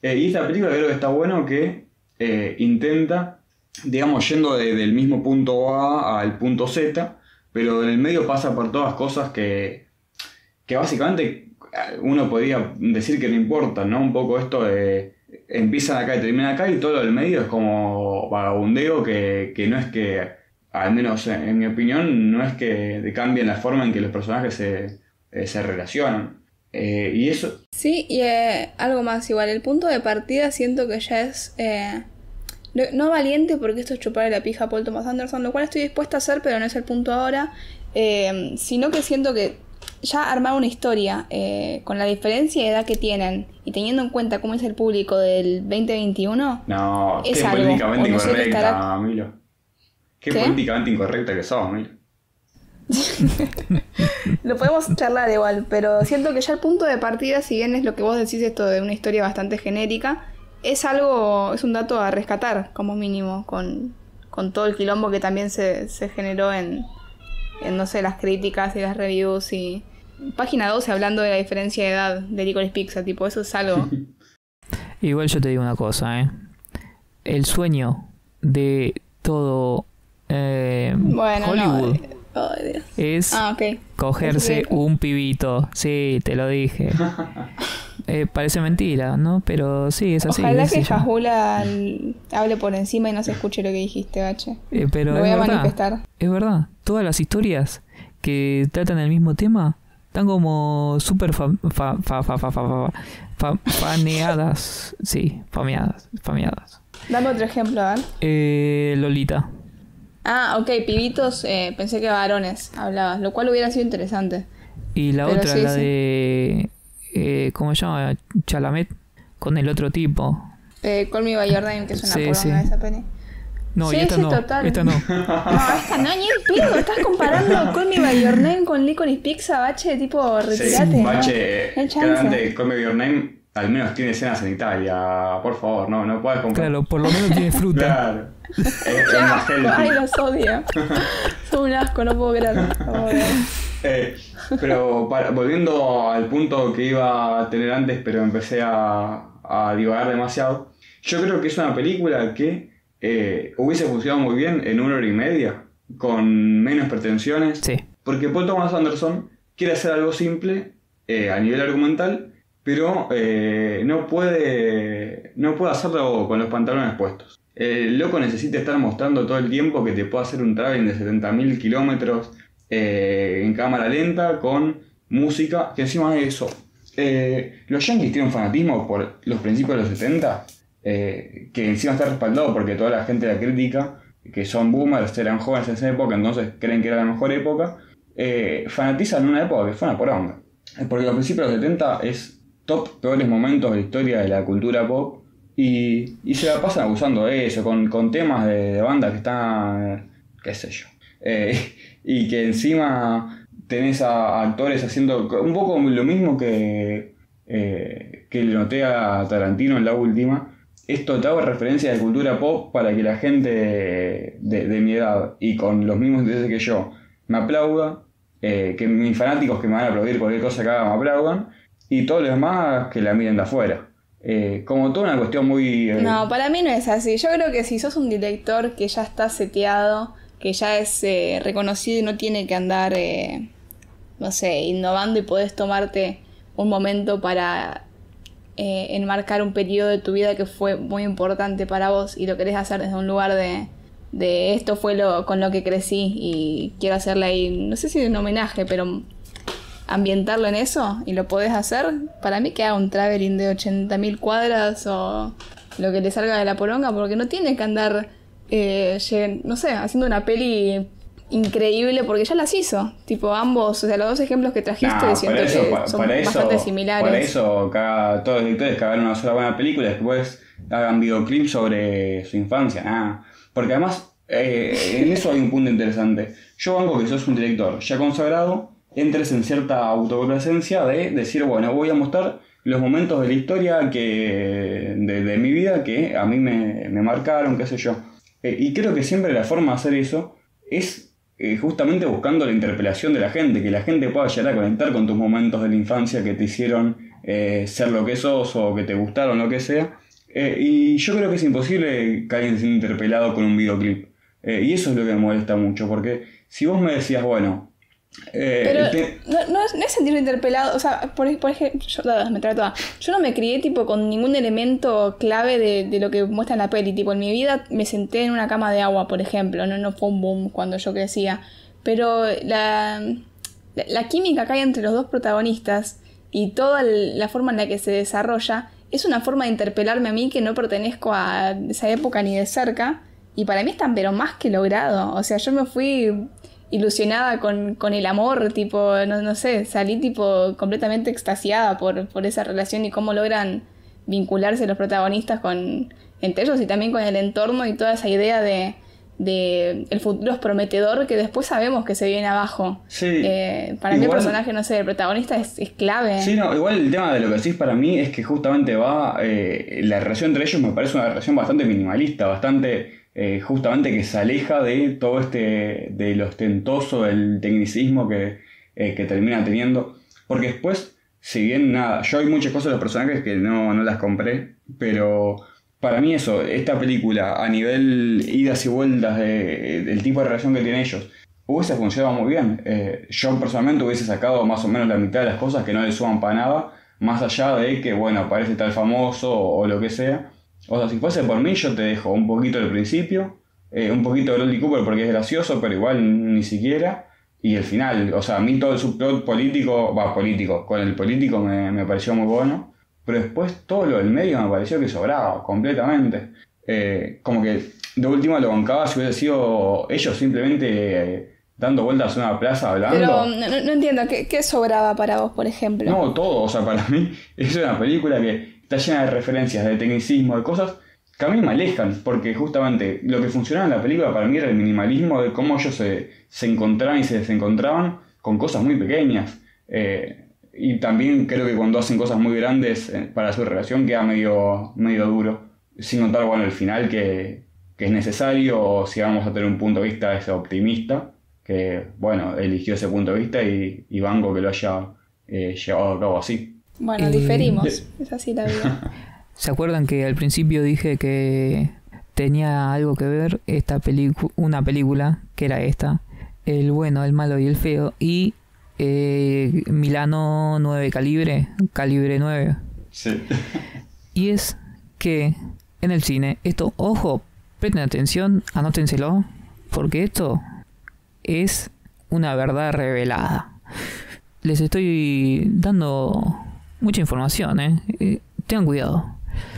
Eh, y esta película creo que está bueno que eh, intenta, digamos, yendo de, del mismo punto A al punto Z, pero en el medio pasa por todas cosas que, que básicamente uno podría decir que no importan, ¿no? Un poco esto de empiezan acá y terminan acá y todo lo del medio es como vagabundeo que, que no es que, al menos en mi opinión, no es que cambien la forma en que los personajes se, eh, se relacionan. Eh, y eso... Sí, y eh, algo más igual, el punto de partida siento que ya es... Eh, no, no valiente porque esto es chuparle la pija a Paul Thomas Anderson, lo cual estoy dispuesta a hacer, pero no es el punto ahora, eh, sino que siento que ya armar una historia eh, con la diferencia de edad que tienen y teniendo en cuenta cómo es el público del veinte veintiuno, no, es qué algo, políticamente no sé qué incorrecta, estará... Milo. Qué, ¿Qué? políticamente incorrecta que sos, Milo. Lo podemos charlar igual, pero siento que ya el punto de partida, si bien es lo que vos decís, esto de una historia bastante genérica, es algo, es un dato a rescatar como mínimo, con, con todo el quilombo que también se, se generó en, en, no sé, las críticas y las reviews y... Página doce hablando de la diferencia de edad de Licorice Pizza, tipo, eso es algo... Igual yo te digo una cosa, ¿eh? El sueño de todo eh, bueno, Hollywood no, oh, Dios. es Ah, okay. cogerse Es que... un pibito. Sí, te lo dije. eh, parece mentira, ¿no? Pero sí, es así. Ojalá es que así. Fajula hable por encima y no se escuche lo que dijiste, bache. Eh, pero lo es voy a verdad, manifestar. Es verdad. Todas las historias que tratan el mismo tema están como súper fa, fa, fa, fa, fa, fa, fa, faneadas. Sí, fameadas, fameadas. Dame otro ejemplo, a ver. Eh, Lolita. Ah, ok, pibitos, eh, pensé que varones hablabas, lo cual hubiera sido interesante. Y la Pero otra, sí, la sí. de... Eh, ¿Cómo se llama? Chalamet. Con el otro tipo. Eh, Call Me By Your Name, que es una Sí, poronga sí. de esa peli. No, Sí, y esta sí, no. total. Esta no. No, esta no, ni el pedo, estás comparando Call Me By Your Name con Licorice Pizza, bache, tipo, retirate. Sí, ¿no? Bache, No hay chance. claramente Call Me By Your Name al menos tiene escenas en Italia, por favor, no, no puedes comprar. Claro, por lo menos tiene fruta. Claro. Es, es Qué más asco, ay, healthy. los odio. Son un asco, no puedo creer. No puedo creer. Eh, pero para- volviendo al punto que iba a tener antes, pero empecé a, a divagar demasiado. Yo creo que es una película que eh, hubiese funcionado muy bien en una hora y media, con menos pretensiones. Sí. Porque Paul Thomas Anderson quiere hacer algo simple eh, a nivel argumental, pero eh, no puede no puede hacerlo con los pantalones puestos. El loco necesita estar mostrando todo el tiempo que te puede hacer un traveling de setenta mil kilómetros eh, en cámara lenta, con música, que encima de eso... Eh, los yankees tienen un fanatismo por los principios de los setenta, eh, que encima está respaldado porque toda la gente de la crítica, que son boomers, eran jóvenes en esa época, entonces creen que era la mejor época, eh, fanatizan una época que fue una poronga. Porque los principios de los setenta es top peores momentos de la historia de la cultura pop, y, y se la pasan abusando de eso, con, con temas de, de bandas que están, qué sé yo, eh, y que encima tenés a actores haciendo un poco lo mismo que, eh, que le noté a Tarantino en la última. Esto te hago referencia de cultura pop para que la gente de, de, de mi edad y con los mismos intereses que yo me aplauda, eh, que mis fanáticos que me van a aplaudir cualquier cosa que haga me aplaudan, y todos los demás que la miren de afuera. Eh, como toda una cuestión muy... Eh, No, para mí no es así. Yo creo que si sos un director que ya está seteado, que ya es eh, reconocido y no tiene que andar, eh, no sé, innovando y podés tomarte un momento para eh, enmarcar un periodo de tu vida que fue muy importante para vos y lo querés hacer desde un lugar de, de esto fue lo con lo que crecí y quiero hacerle ahí, no sé si un homenaje, pero ambientarlo en eso y lo podés hacer, para mí que haga un traveling de ochenta mil cuadras o lo que te salga de la poronga, porque no tiene que andar eh, lleg- no sé, haciendo una peli increíble porque ya las hizo, tipo ambos, o sea, los dos ejemplos que trajiste nah, siento para eso, que pa- son para eso, bastante similares. Para eso cada, todos los directores que hagan una sola buena película y después hagan videoclips sobre su infancia, nah. Porque además eh, en eso hay un punto interesante. Yo banco que sos un director ya consagrado, entres en cierta autocomplacencia de decir, bueno, voy a mostrar los momentos de la historia que de, de mi vida que a mí me, me marcaron, qué sé yo. Eh, y creo que siempre la forma de hacer eso es eh, justamente buscando la interpelación de la gente, que la gente pueda llegar a conectar con tus momentos de la infancia que te hicieron eh, ser lo que sos o que te gustaron, lo que sea. Eh, y yo creo que es imposible que alguien se sienta interpelado con un videoclip. Eh, y eso es lo que me molesta mucho, porque si vos me decías, bueno... Eh, Pero te... no, no, es, no es sentirme interpelado, o sea, por, por ejemplo, yo, me trato toda. Yo no me crié tipo con ningún elemento clave de, de lo que muestra en la peli, tipo en mi vida me senté en una cama de agua, por ejemplo, no, no fue un boom cuando yo crecía, pero la, la, la química que hay entre los dos protagonistas y toda la forma en la que se desarrolla es una forma de interpelarme a mí que no pertenezco a esa época ni de cerca, y para mí es tan pero más que logrado, o sea, yo me fui... ilusionada con, con el amor, tipo, no, no sé, salí tipo completamente extasiada por, por esa relación y cómo logran vincularse los protagonistas con entre ellos y también con el entorno y toda esa idea de, de el futuro es prometedor que después sabemos que se viene abajo. Sí, eh, para igual, mí el personaje, no sé, el protagonista es, es clave. Sí, no, igual el tema de lo que decís para mí es que justamente va, eh, la relación entre ellos me parece una relación bastante minimalista, bastante... Eh, justamente que se aleja de todo este, de lo ostentoso, del tecnicismo que, eh, que termina teniendo, porque después, si bien nada, yo hay muchas cosas de los personajes que no, no las compré, pero para mí eso, esta película a nivel idas y vueltas de, del tipo de relación que tienen ellos, hubiese funcionado muy bien. Eh, yo personalmente hubiese sacado más o menos la mitad de las cosas que no le suman para nada, más allá de que, bueno, aparece tal famoso o, o lo que sea. O sea, si fuese por mí, yo te dejo un poquito del principio, eh, un poquito de Bradley Cooper porque es gracioso, pero igual ni siquiera. Y el final, o sea, a mí todo el subplot político, va, político, con el político me, me pareció muy bueno. Pero después todo lo del medio me pareció que sobraba completamente. Eh, como que de última lo bancaba si hubiese sido ellos simplemente eh, dando vueltas a una plaza hablando. Pero no, no entiendo, ¿qué, ¿qué sobraba para vos, por ejemplo? No, todo, o sea, para mí es una película que... está llena de referencias, de tecnicismo, de cosas que a mí me alejan, porque justamente lo que funcionaba en la película para mí era el minimalismo de cómo ellos se, se encontraban y se desencontraban con cosas muy pequeñas. Eh, y también creo que cuando hacen cosas muy grandes eh, para su relación queda medio, medio duro, sin contar, bueno, el final que, que es necesario, o si vamos a tener un punto de vista ese optimista, que, bueno, eligió ese punto de vista y, y banco que lo haya eh, llevado a cabo así. Bueno, Eh, diferimos, de- es así la vida. ¿Se acuerdan que al principio dije que tenía algo que ver esta película, una película que era esta, El bueno, el malo y el feo, y eh, Milano nueve calibre, calibre nueve? Sí. Y es que en el cine, esto, ojo, presten atención, anótenselo, porque esto es una verdad revelada. Les estoy dando mucha información, ¿eh? Eh, tengan cuidado.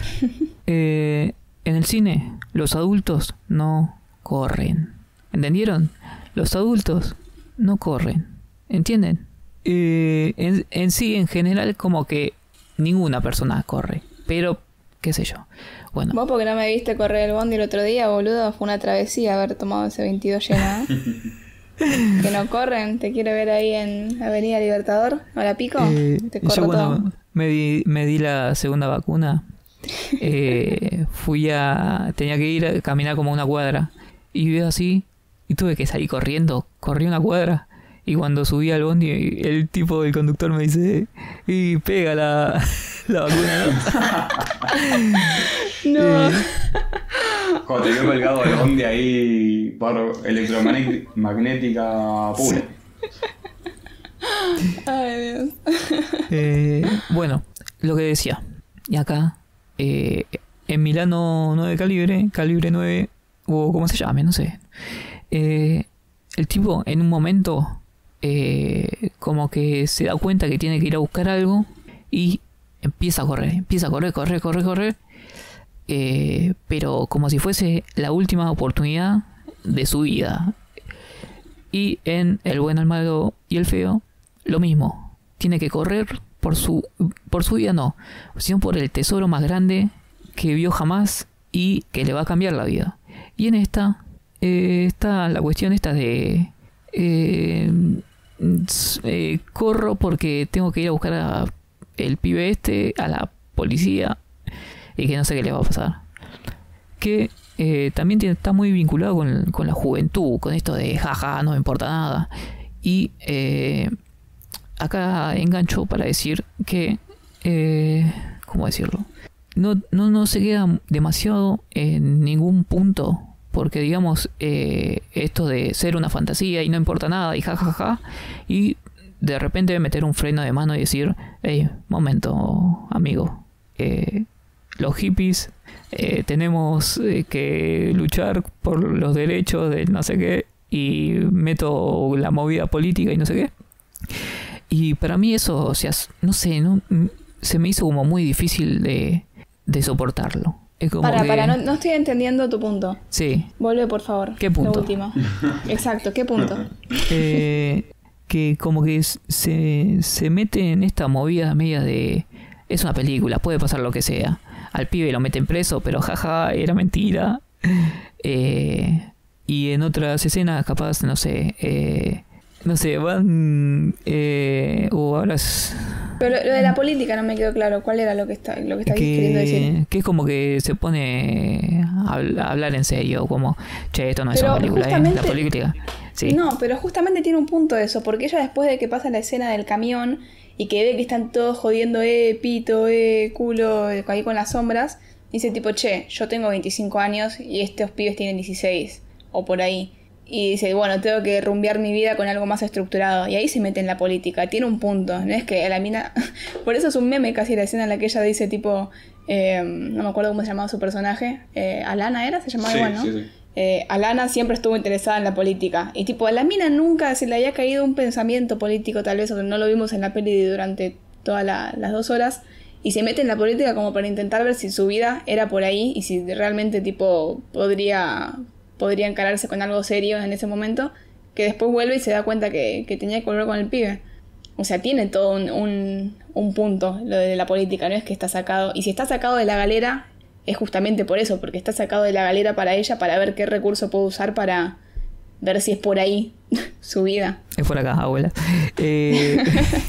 Eh, en el cine, los adultos no corren. ¿Entendieron? Los adultos no corren. ¿Entienden? Eh, en, en sí, en general, como que ninguna persona corre. Pero, qué sé yo. Bueno, Vos porque no me viste correr el bondi el otro día, boludo, fue una travesía haber tomado ese veintidós lleno, ¿eh? Que no corren, te quiero ver ahí en Avenida Libertador, a la pico, Eh, te corro yo todo. cuando me di, me di la segunda vacuna, eh, fui a... tenía que ir a caminar como una cuadra. Y veo así, y tuve que salir corriendo. Corrí una cuadra. Y cuando subí al bondi, el tipo del conductor me dice, y pega la, la vacuna, ¿no? No. Eh, Cuando te quedó colgado el bondi ahí por electromagnética pura. Ay, Dios. Eh, bueno, lo que decía. Y acá, eh, en Milano nueve calibre, calibre nueve, o como se llame, no sé. Eh, el tipo en un momento eh, como que se da cuenta que tiene que ir a buscar algo y empieza a correr, empieza a correr, correr, correr, correr. Eh, pero como si fuese la última oportunidad de su vida. Y en El bueno, el malo y el feo, lo mismo. Tiene que correr por su, por su vida, no, sino por el tesoro más grande que vio jamás y que le va a cambiar la vida. Y en esta eh, está la cuestión esta de eh, eh, corro porque tengo que ir a buscar a el pibe este, a la policía, y que no sé qué le va a pasar. Que eh, también tiene, está muy vinculado con, con la juventud, con esto de jaja, no me importa nada. Y eh, acá engancho para decir que Eh, ¿Cómo decirlo? No, no, no se queda demasiado en ningún punto. Porque digamos, eh, esto de ser una fantasía y no importa nada y jajaja. Ja, ja, y de repente meter un freno de mano y decir, hey, momento, amigo. Eh, los hippies eh, tenemos eh, que luchar por los derechos del no sé qué. Y meto la movida política y no sé qué. Y para mí eso, o sea, no sé, no, se me hizo como muy difícil de, de soportarlo. Es como para, que... para, no, no estoy entendiendo tu punto. Sí. Vuelve, por favor. ¿Qué punto? Lo último. Exacto, ¿qué punto? Eh, que como que se, se mete en esta movida media de... Es una película, puede pasar lo que sea. Al pibe lo meten preso, pero jaja, era mentira. Eh, y en otras escenas, capaz, no sé... Eh, no sé, van... Eh, o uh, ahora es... Pero lo de la política no me quedó claro. ¿Cuál era lo que está, lo que estabas que, queriendo decir? Que es como que se pone a, a hablar en serio, como, che, esto no es Pero una película, justamente, ¿eh? La política. Sí. No, pero justamente tiene un punto eso, porque ella después de que pasa la escena del camión y que ve que están todos jodiendo, eh, pito, eh, culo, eh, ahí con las sombras, dice tipo, che, yo tengo veinticinco años y estos pibes tienen dieciséis, o por ahí. Y dice, bueno, tengo que rumbear mi vida con algo más estructurado. Y ahí se mete en la política. Tiene un punto. No es que la mina... Por eso es un meme casi la escena en la que ella dice tipo... Eh, no me acuerdo cómo se llamaba su personaje. Eh, Alana era, se llamaba sí, igual, ¿no? Sí, sí. Eh, Alana siempre estuvo interesada en la política. Y tipo, a la mina nunca se le había caído un pensamiento político tal vez. O no lo vimos en la peli durante todas la, las dos horas. Y se mete en la política como para intentar ver si su vida era por ahí. Y si realmente tipo podría... podría encararse con algo serio en ese momento, que después vuelve y se da cuenta que, que tenía que volver con el pibe. O sea, tiene todo un, un, un punto lo de la política, no es que está sacado. Y si está sacado de la galera, es justamente por eso, porque está sacado de la galera para ella, para ver qué recurso puede usar para ver si es por ahí su vida. Es por acá, abuela. Eh,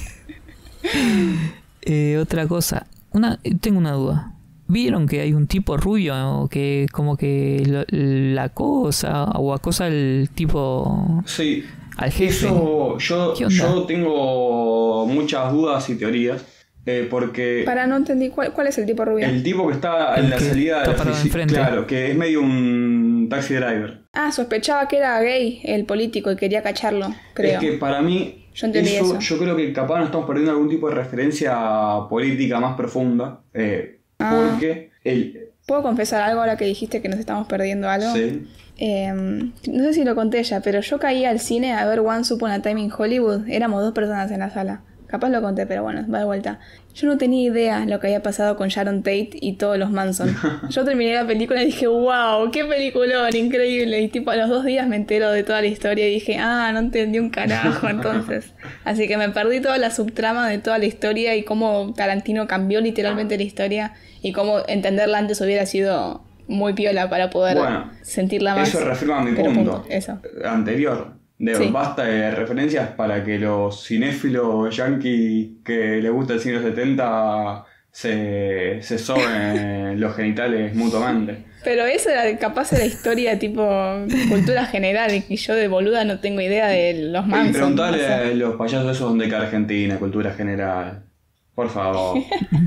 eh, otra cosa, una, tengo una duda. ¿Vieron que hay un tipo rubio que como que lo, la acosa o acosa al tipo, sí, al jefe? Eso, yo, yo tengo muchas dudas y teorías, eh, porque... Para, no entendí, ¿cuál, cuál es el tipo rubio? El tipo que está en el la que salida de la oficina, claro, que es medio un taxi driver. Ah, sospechaba que era gay el político y quería cacharlo, creo. Es que para mí, yo, entendí eso, eso. yo creo que capaz no estamos perdiendo algún tipo de referencia política más profunda, eh, Ah. porque el... ¿Puedo confesar algo ahora que dijiste que nos estamos perdiendo algo? Sí. Eh, no sé si lo conté ya, pero yo caí al cine a ver Once Upon a Time in Hollywood. Éramos dos personas en la sala. Capaz lo conté, pero bueno, va de vuelta. Yo no tenía idea lo que había pasado con Sharon Tate y todos los Manson. Yo terminé la película y dije, wow, qué peliculón, increíble. Y tipo a los dos días me entero de toda la historia y dije, ah, no entendí un carajo entonces. Así que me perdí toda la subtrama de toda la historia y cómo Tarantino cambió literalmente la historia y cómo entenderla antes hubiera sido muy piola para poder bueno, sentirla más. Eso reafirma mi punto, punto eso. anterior. De sí. Basta de referencias para que los cinéfilos yankees que les gusta el cine setenta se, se soben los genitales mutuamente. Pero eso era capaz de la historia tipo cultura general y yo de boluda no tengo idea de los Manson. Y preguntale o sea. a los payasos esos de acá Argentina, cultura general. Por favor.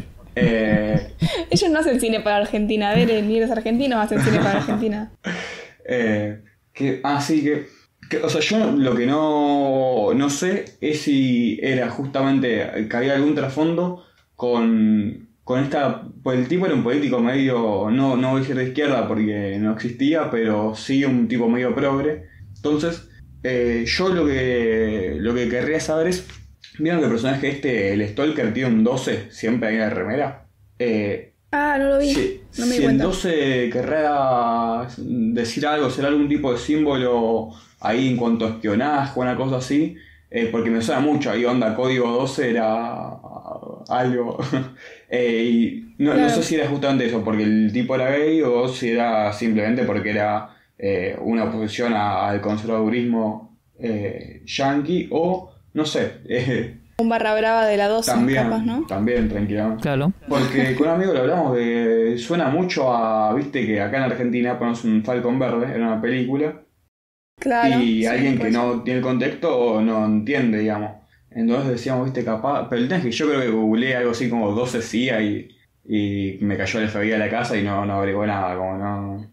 eh, Ellos no hacen cine para Argentina, a ver, ni los argentinos hacen cine para Argentina. eh, que, ah, sí, que... Que, o sea, yo lo que no, no sé es si era justamente que había algún trasfondo con, con esta... Pues el tipo era un político medio, no, no voy a decir de izquierda porque no existía, pero sí un tipo medio progre. Entonces, eh, yo lo que, lo que querría saber es, ¿vieron que el personaje este, el Stalker, tiene un doce siempre ahí en la remera? Eh, ah, no lo vi, si, no me di si cuenta. el doce querrá decir algo, será algún tipo de símbolo... ahí en cuanto a espionaje o una cosa así, eh, porque me suena mucho, ahí onda código doce era algo, eh, y no, claro. no sé si era justamente eso, porque el tipo era gay o si era simplemente porque era eh, una oposición a, al conservadurismo eh, yankee, o no sé. Eh, un barra brava de la doce, también, capaz, ¿no? También, tranquilamente. Claro. Porque con un amigo le hablamos de, suena mucho a, viste que acá en Argentina ponemos un Falcón Verde, era una película, claro, y sí, alguien pues. que no tiene el contexto no entiende, digamos. Entonces decíamos, viste, capaz... Pero el tema es que yo creo que googleé algo así como doce C I A y, y me cayó el F B I a la casa y no, no averigué nada, como no...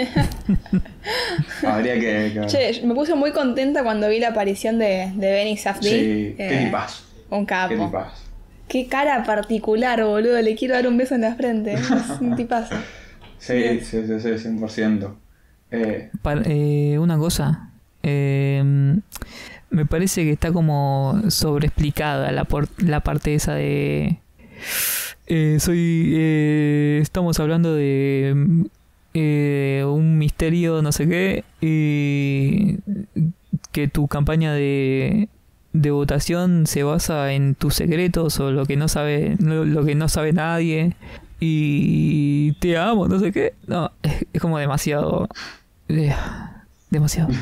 Habría que, que... Che, me puse muy contenta cuando vi la aparición de, de Benny Safdie. Sí, eh, qué tipazo. Un capo. Qué tipazo. Qué cara particular, boludo. Le quiero dar un beso en la frente. Es un tipazo. Sí, Bien. sí, sí, sí, cien por ciento. Eh, Pa- eh, una cosa. Eh, me parece que está como sobreexplicada la, por- la parte esa de... eh, soy... eh, estamos hablando de... eh, un misterio, no sé qué, y que tu campaña de, de votación se basa en tus secretos o lo que no sabe lo, lo que no sabe nadie y te amo, no sé qué. No, es, es como demasiado, eh, demasiado.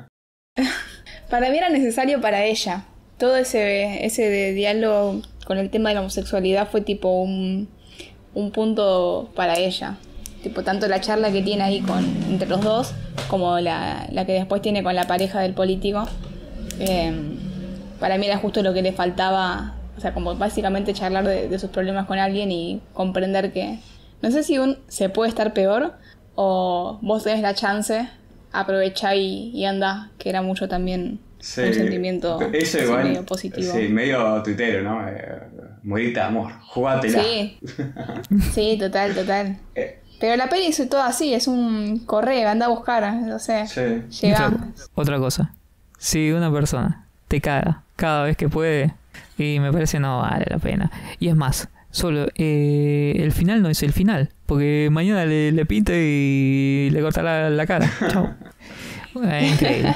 Para mí era necesario para ella. Todo ese, ese de diálogo con el tema de la homosexualidad fue tipo un, un punto para ella. Tipo, tanto la charla que tiene ahí con entre los dos, como la, la que después tiene con la pareja del político. Eh, para mí era justo lo que le faltaba. O sea, como básicamente charlar de, de sus problemas con alguien y comprender que... No sé si un se puede estar peor o vos tenés la chance, aprovechá y, y anda, que era mucho también sí, un sentimiento eso sí, igual, medio positivo. Sí, medio tuitero, ¿no? Eh, morite de amor, jugátela. Sí, sí, total, total. Eh, Pero la peli es todo así, es un correo, anda a buscar, no sé, sí. llega. Otra, otra cosa. Si una persona te caga cada vez que puede, y me parece no vale la pena. Y es más, solo eh, el final no es el final, porque mañana le, le pinta y le corta la, la cara. Chao. Eh, increíble.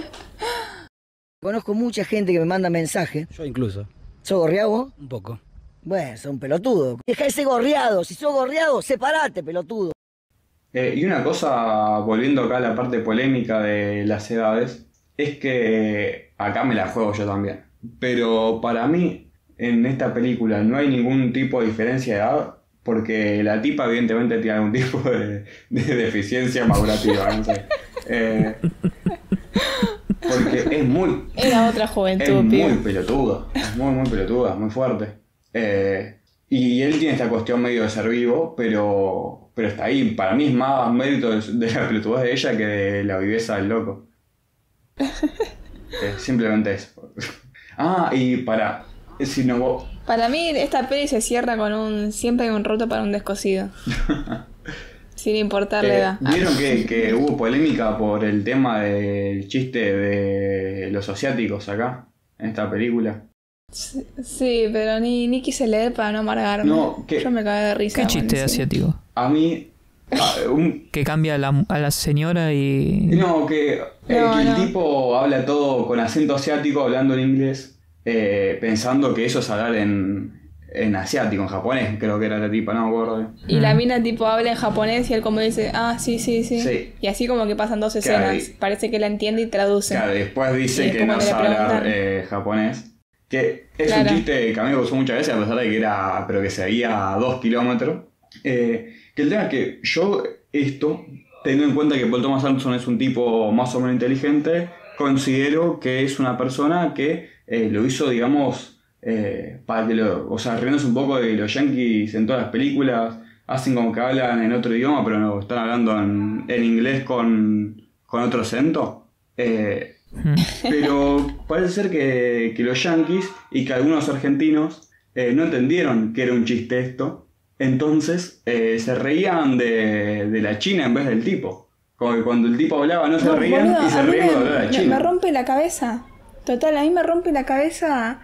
Conozco mucha gente que me manda mensajes. Yo incluso. ¿Sos gorriado? Un poco. Bueno, sos un pelotudo. Deja ese gorriado. Si sos gorriado, separate, pelotudo. Eh, y una cosa, volviendo acá a la parte polémica de las edades, es que acá me la juego yo también. Pero para mí, en esta película no hay ningún tipo de diferencia de edad, porque la tipa evidentemente tiene algún tipo de, de deficiencia madurativa, no sé. Eh, porque es muy... Era otra Es juventud, muy pibe. pelotuda, es muy, muy pelotuda, muy fuerte. Eh, y él tiene esta cuestión medio de ser vivo, pero, pero está ahí. Para mí es más mérito de, de la pelotudez de ella que de la viveza del loco. Eh, simplemente eso. Ah, y para... Si no vos... Para mí esta peli se cierra con un siempre hay un roto para un descosido. Sin importar la Eh, edad. ¿Vieron que, que hubo polémica por el tema del chiste de los asiáticos acá, en esta película? Sí, sí, pero ni, ni quise leer para no amargarme. No, ¿qué? Yo me cagué de risa. ¿Qué chiste buenísimo. asiático? A mí... a- un, Que cambia a la, a la señora y... no, que, eh, No, que el no. tipo habla todo con acento asiático, hablando en inglés, eh, pensando que eso es hablar en, en asiático, en japonés, creo que era la tipa, no me acuerdo. Y la Mm. mina tipo habla en japonés y él como dice, ah, sí, sí, sí. Sí. Y así como que pasan dos Claro, escenas. y- Parece que la entiende y traduce. Claro, después dice Y que después no cuando le sabe hablar preguntan- eh, japonés. Que es Claro. un chiste que a mí me gustó muchas veces, a pesar de que era, pero que se veía a dos kilómetros. Eh, que el tema es que yo, esto, teniendo en cuenta que Paul Thomas Anderson es un tipo más o menos inteligente, considero que es una persona que eh, lo hizo, digamos, eh, para que lo. O sea, riéndose un poco de los yankees en todas las películas, hacen como que hablan en otro idioma, pero no, están hablando en, en inglés con, con otro acento. Eh, Mm. pero parece ser que, que los yankees y que algunos argentinos eh, no entendieron que era un chiste esto. Entonces eh, se reían de, de la China en vez del tipo. Como que cuando el tipo hablaba no se No, reían boludo, y se a mí reían me, cuando hablaba la me- China. me rompe la cabeza. Total, a mí me rompe la cabeza.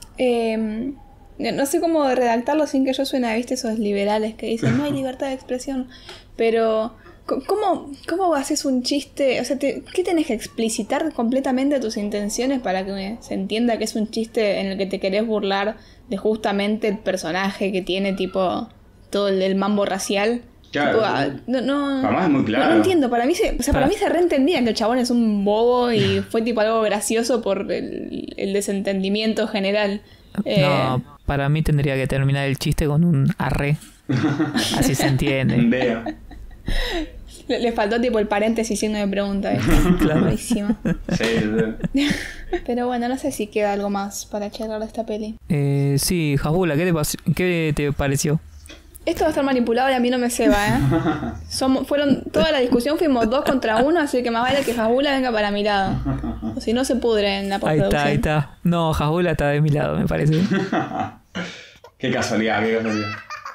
eh, no sé cómo redactarlo sin que yo suene, viste, esos liberales que dicen no hay libertad de expresión. Pero, co- ¿cómo, cómo haces un chiste? O sea, te- ¿qué tenés que explicitar completamente tus intenciones para que se entienda que es un chiste en el que te querés burlar de justamente el personaje que tiene, tipo, todo el, el mambo racial? Claro. Tipo, ah, no, no, Además es muy no, claro. no entiendo, para mí se, o sea, para Para- mí se reentendía que el chabón es un bobo y fue tipo algo gracioso por el, el desentendimiento general. Eh, No, para mí tendría que terminar el chiste con un arre. Así se entiende. Vea. Le, le faltó tipo el paréntesis signo de pregunta. Claro. Buenísimo. Sí, sí. Pero bueno, no sé si queda algo más para charlar de esta peli. Eh, sí, Hasbula, ¿qué te, pas- ¿qué te pareció? Esto va a estar manipulado y a mí no me ceba, ¿eh? Somos, fueron, toda la discusión fuimos dos contra uno, así que más vale que Hasbula venga para mi lado. O si no se pudre en la Ahí postproducción. está, ahí está. No, Hasbula está de mi lado, me parece. Qué casualidad, qué casualidad.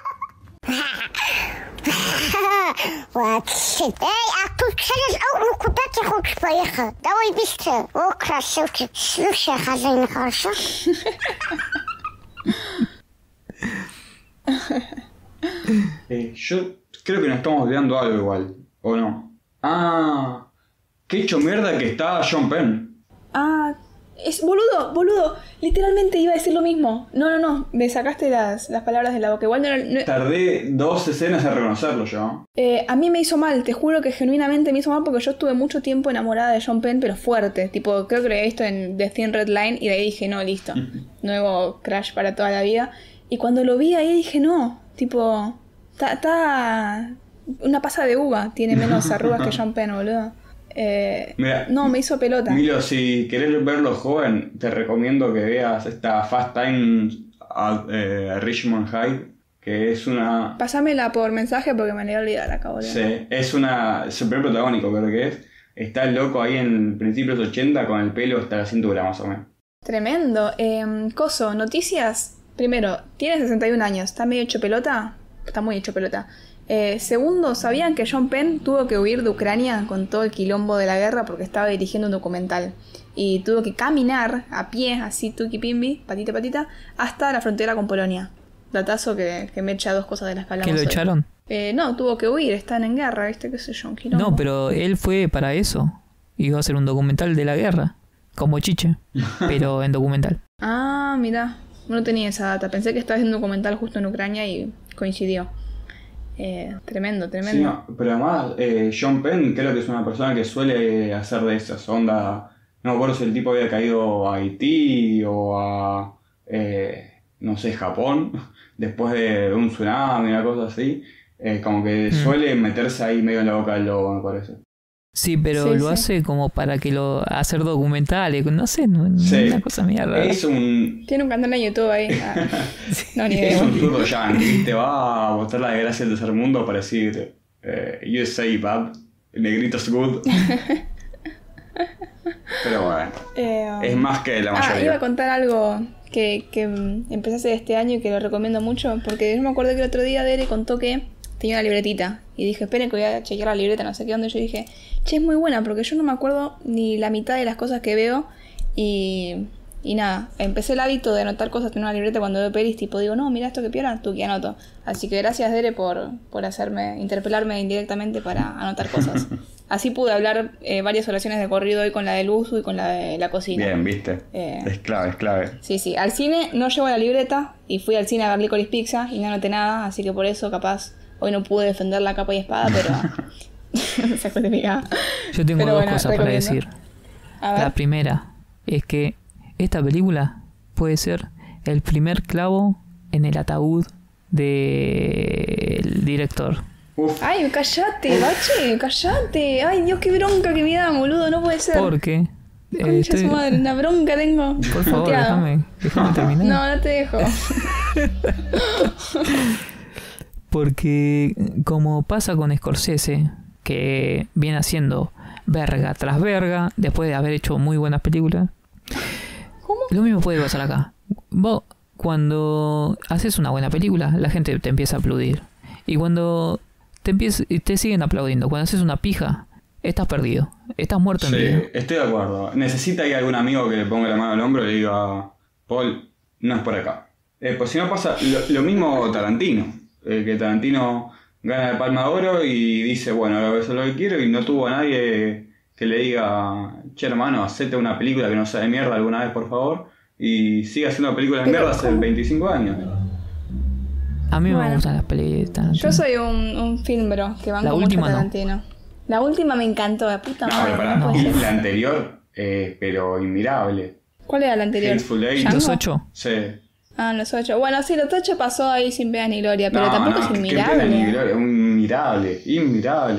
Ey, a tu chcesz auch куда ты хочешь поехать? Давай быстрее. О, красавчик. Слушай, хозяин, хорошо? Eh, yo creo que nos estamos olvidando algo igual, ¿o no? Ah, qué hecho mierda que está Sean Penn. Ah, es boludo, boludo. Literalmente iba a decir lo mismo. No, no, no. Me sacaste las, las palabras de la boca. Igual no, no- Tardé dos escenas en reconocerlo yo. eh, a mí me hizo mal. Te juro que genuinamente me hizo mal porque yo estuve mucho tiempo enamorada de Sean Penn, pero fuerte. Tipo, creo que lo había visto en The Thin Red Line y de ahí dije, no, listo. Nuevo crush para toda la vida. Y cuando lo vi ahí dije, no. Tipo, está... está una pasa de uva. Tiene menos arrugas que Sean Penn, boludo. Eh, Mira, no, me hizo pelota. Milo, si querés verlo joven, te recomiendo que veas esta Fast Time at eh, Richmond High, que es una... Pásamela por mensaje porque me la iba a olvidar acá, boludo. Sí, es una... Super protagónico, creo que es. Está el loco ahí en principios ochenta con el pelo hasta la cintura, más o menos. Tremendo. Eh, Coso, noticias. Primero, tiene sesenta y un años. ¿Está medio hecho pelota? Está muy hecho pelota. Eh, segundo, ¿sabían que Sean Penn tuvo que huir de Ucrania con todo el quilombo de la guerra porque estaba dirigiendo un documental? Y tuvo que caminar a pie, así tuki pimbi, patita patita, hasta la frontera con Polonia. Datazo que, que me echa dos cosas de las que hablamos ¿Que lo hoy. echaron? Eh, no, tuvo que huir, están en guerra, ¿viste? ¿Qué sé yo? Un quilombo. No, pero él fue para eso. Iba a hacer un documental de la guerra. Como Chiche. Pero en documental. Ah, mirá, no tenía esa data. Pensé que estaba haciendo un documental justo en Ucrania y coincidió. Eh, tremendo, tremendo. Sí, no, pero además, eh, Sean Penn creo que es una persona que suele hacer de esas onda. No me acuerdo si el tipo había caído a Haití o a, eh, no sé, Japón, después de un tsunami, una cosa así. Eh, como que Mm. suele meterse ahí medio en la boca del lobo, me parece. Sí, pero Sí, lo sí. hace como para que lo... hacer documentales. No sé, no, Sí. una cosa mierda. Es un, Tiene un canal en YouTube ahí. Ah, no, ni es idea. un zurdo yankee, te va a mostrar la desgracia del tercer mundo para decir eh, U S A bad, negritos good. Pero bueno, Eh, es más que la ah, iba a mayoría. contar algo que, que mm, empecé a hacer este año y que lo recomiendo mucho. Porque yo me acuerdo que el otro día Dere contó que tenía una libretita. Y dije, esperen que voy a chequear la libreta, no sé qué onda. Yo dije, che, es muy buena porque yo no me acuerdo ni la mitad de las cosas que veo. Y, y nada, empecé el hábito de anotar cosas en una libreta cuando veo pelis. Tipo, digo, no, mira esto que piola, tú que anoto. Así que gracias, Dere, por, por hacerme, interpelarme indirectamente para anotar cosas. Así pude hablar eh, varias oraciones de corrido hoy con la del uso y con la de la cocina. Bien, viste. Eh. Es clave, es clave. Sí, sí. Al cine no llevo la libreta y fui al cine a ver Licorice Pizza y no anoté nada, así que por eso capaz hoy no pude defender la capa y espada, pero... Se justifica. Yo tengo Pero dos bueno, cosas para recomiendo. decir. A ver. La primera es que esta película puede ser el primer clavo en el ataúd del director. Uf, Ay, callate, bache, callate. Ay, Dios, qué bronca que me da, boludo, no puede ser. Porque... eh, Concha de estoy- su madre, una bronca tengo. Por favor, Puteado. déjame, déjame terminar. No, no te dejo. Porque como pasa con Scorsese, que viene haciendo verga tras verga, después de haber hecho muy buenas películas, ¿Cómo? lo mismo puede pasar acá. Vos, cuando haces una buena película, la gente te empieza a aplaudir. Y cuando te, empieza, te siguen aplaudiendo, cuando haces una pija, estás perdido. Estás muerto en sí, vida. estoy de acuerdo. Necesita ahí algún amigo que le ponga la mano al hombro y le diga, Paul, no es por acá. Eh, pues si no pasa, lo, lo mismo Tarantino. Eh, que Tarantino gana el Palma de Oro y dice, bueno, eso es lo que quiero, y no tuvo a nadie que le diga, che hermano, hacete una película que no sea de mierda alguna vez, por favor, y sigue haciendo películas de Pero, mierda hace ¿cómo? veinticinco años. A mí Bueno. me gustan las películas de Tarantino. Yo soy un, un film bro que banco La mucho última a no. Tarantino. La última me encantó, la puta No, madre. pero pará, no puede y ser. la anterior, eh, pero inmirable. ¿Cuál era la anterior? Hateful Eight. ¿Django? ¿Los ocho? Sí. Ah, los ocho. Bueno, sí, los ocho pasó ahí sin pena ni gloria, pero No, tampoco no, es qué inmirable. pena ni gloria, un inmirable, inmirable.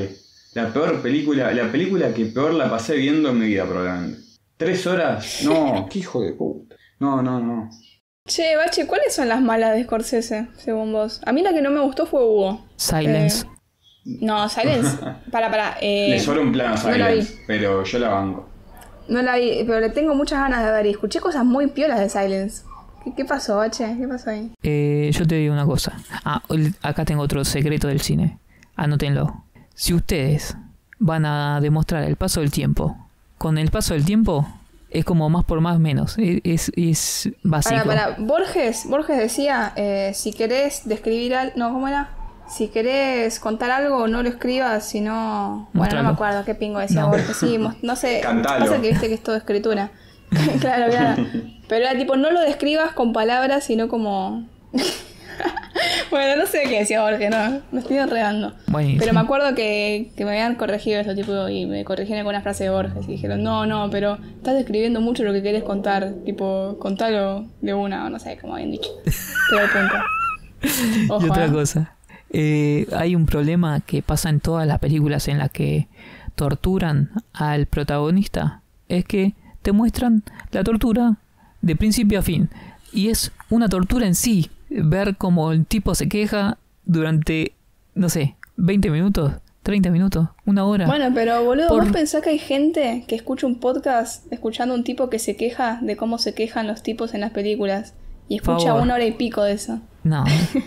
La peor película, la película que peor la pasé viendo en mi vida, probablemente. Tres horas, no, qué hijo de puta. No, no, no. Che, Bache, ¿cuáles son las malas de Scorsese, según vos? A mí la que no me gustó fue Hugo. Silence. Eh, no, Silence. para, para. Eh, Le sobra un plano a no la vi. Silence, pero yo la banco. No la vi, pero le tengo muchas ganas de ver. Y escuché cosas muy piolas de Silence. ¿Qué, qué pasó, Bache? ¿Qué pasó ahí? Eh, yo te digo una cosa. Ah, acá tengo otro secreto del cine. Anótenlo. Si ustedes van a demostrar el paso del tiempo, con el paso del tiempo es como más por más menos. Es, es básico. Para, para. Borges, Borges decía, eh, si querés describir algo... No, ¿cómo era? Si querés contar algo, no lo escribas, sino... Bueno, Mostralo. no me acuerdo qué pingo decía No. Borges. Sí, no sé. Cantalo. Pasa que viste que es todo escritura. Claro, claro. Pero era tipo, no lo describas con palabras, sino como... Bueno, no sé qué decía Borges, no, me estoy enredando. Buenísimo. Pero me acuerdo que, que me habían corregido eso, tipo, y me corrigieron con una frase de Borges y dijeron, no, no, pero estás describiendo mucho lo que querés contar, tipo, contalo de una, o no sé, como habían dicho. Pero el punto. Ojo, Y otra ¿eh? cosa. Eh, hay un problema que pasa en todas las películas en las que torturan al protagonista. Es que te muestran la tortura de principio a fin. Y es una tortura en sí. Ver cómo el tipo se queja durante, no sé, veinte minutos, treinta minutos, una hora. Bueno, pero boludo, Por- ¿vos pensás que hay gente que escucha un podcast escuchando a un tipo que se queja de cómo se quejan los tipos en las películas? Y escucha Favor. una hora y pico de eso. No.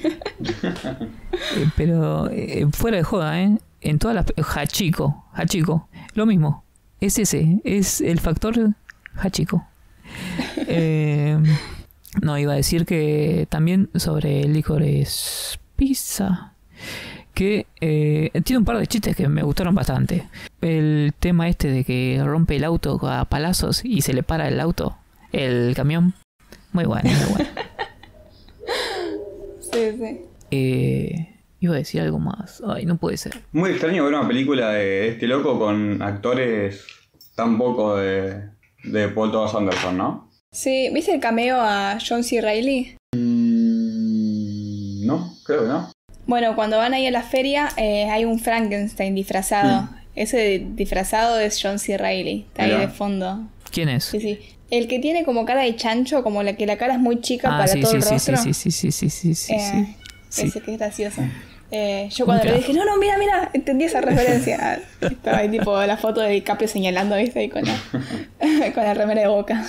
Eh, pero eh, fuera de joda, ¿eh? En todas las... Hachiko, Hachiko, lo mismo. Es ese, es el factor Hachiko. Eh, no, iba a decir que también sobre el Licorice Pizza, que eh, tiene un par de chistes que me gustaron bastante. El tema este de que rompe el auto a palazos y se le para el auto, el camión. Muy bueno, muy bueno. Sí, sí. Eh, iba a decir algo más. Ay, no puede ser. Muy extraño ver una película de este loco con actores tan poco de, de Paul Thomas Anderson, ¿no? Sí, ¿viste el cameo a John C. Reilly? Mm, no, creo que no. Bueno, cuando van ahí a la feria eh, hay un Frankenstein disfrazado. Ese disfrazado es John C. Reilly. Está ahí Mirá. de fondo. ¿Quién es? Sí, sí. El que tiene como cara de chancho, como la que la cara es muy chica Ah, para sí, todo sí, el sí, rostro. sí, sí, sí, sí, sí, sí, Eh, sí. Sí. Ese que es gracioso. Eh, yo cuando Un le crack. dije, no, no, mira, mira, entendí esa referencia. Ah, estaba ahí tipo la foto de DiCaprio señalando, ¿viste? Ahí con la, con la remera de Boca.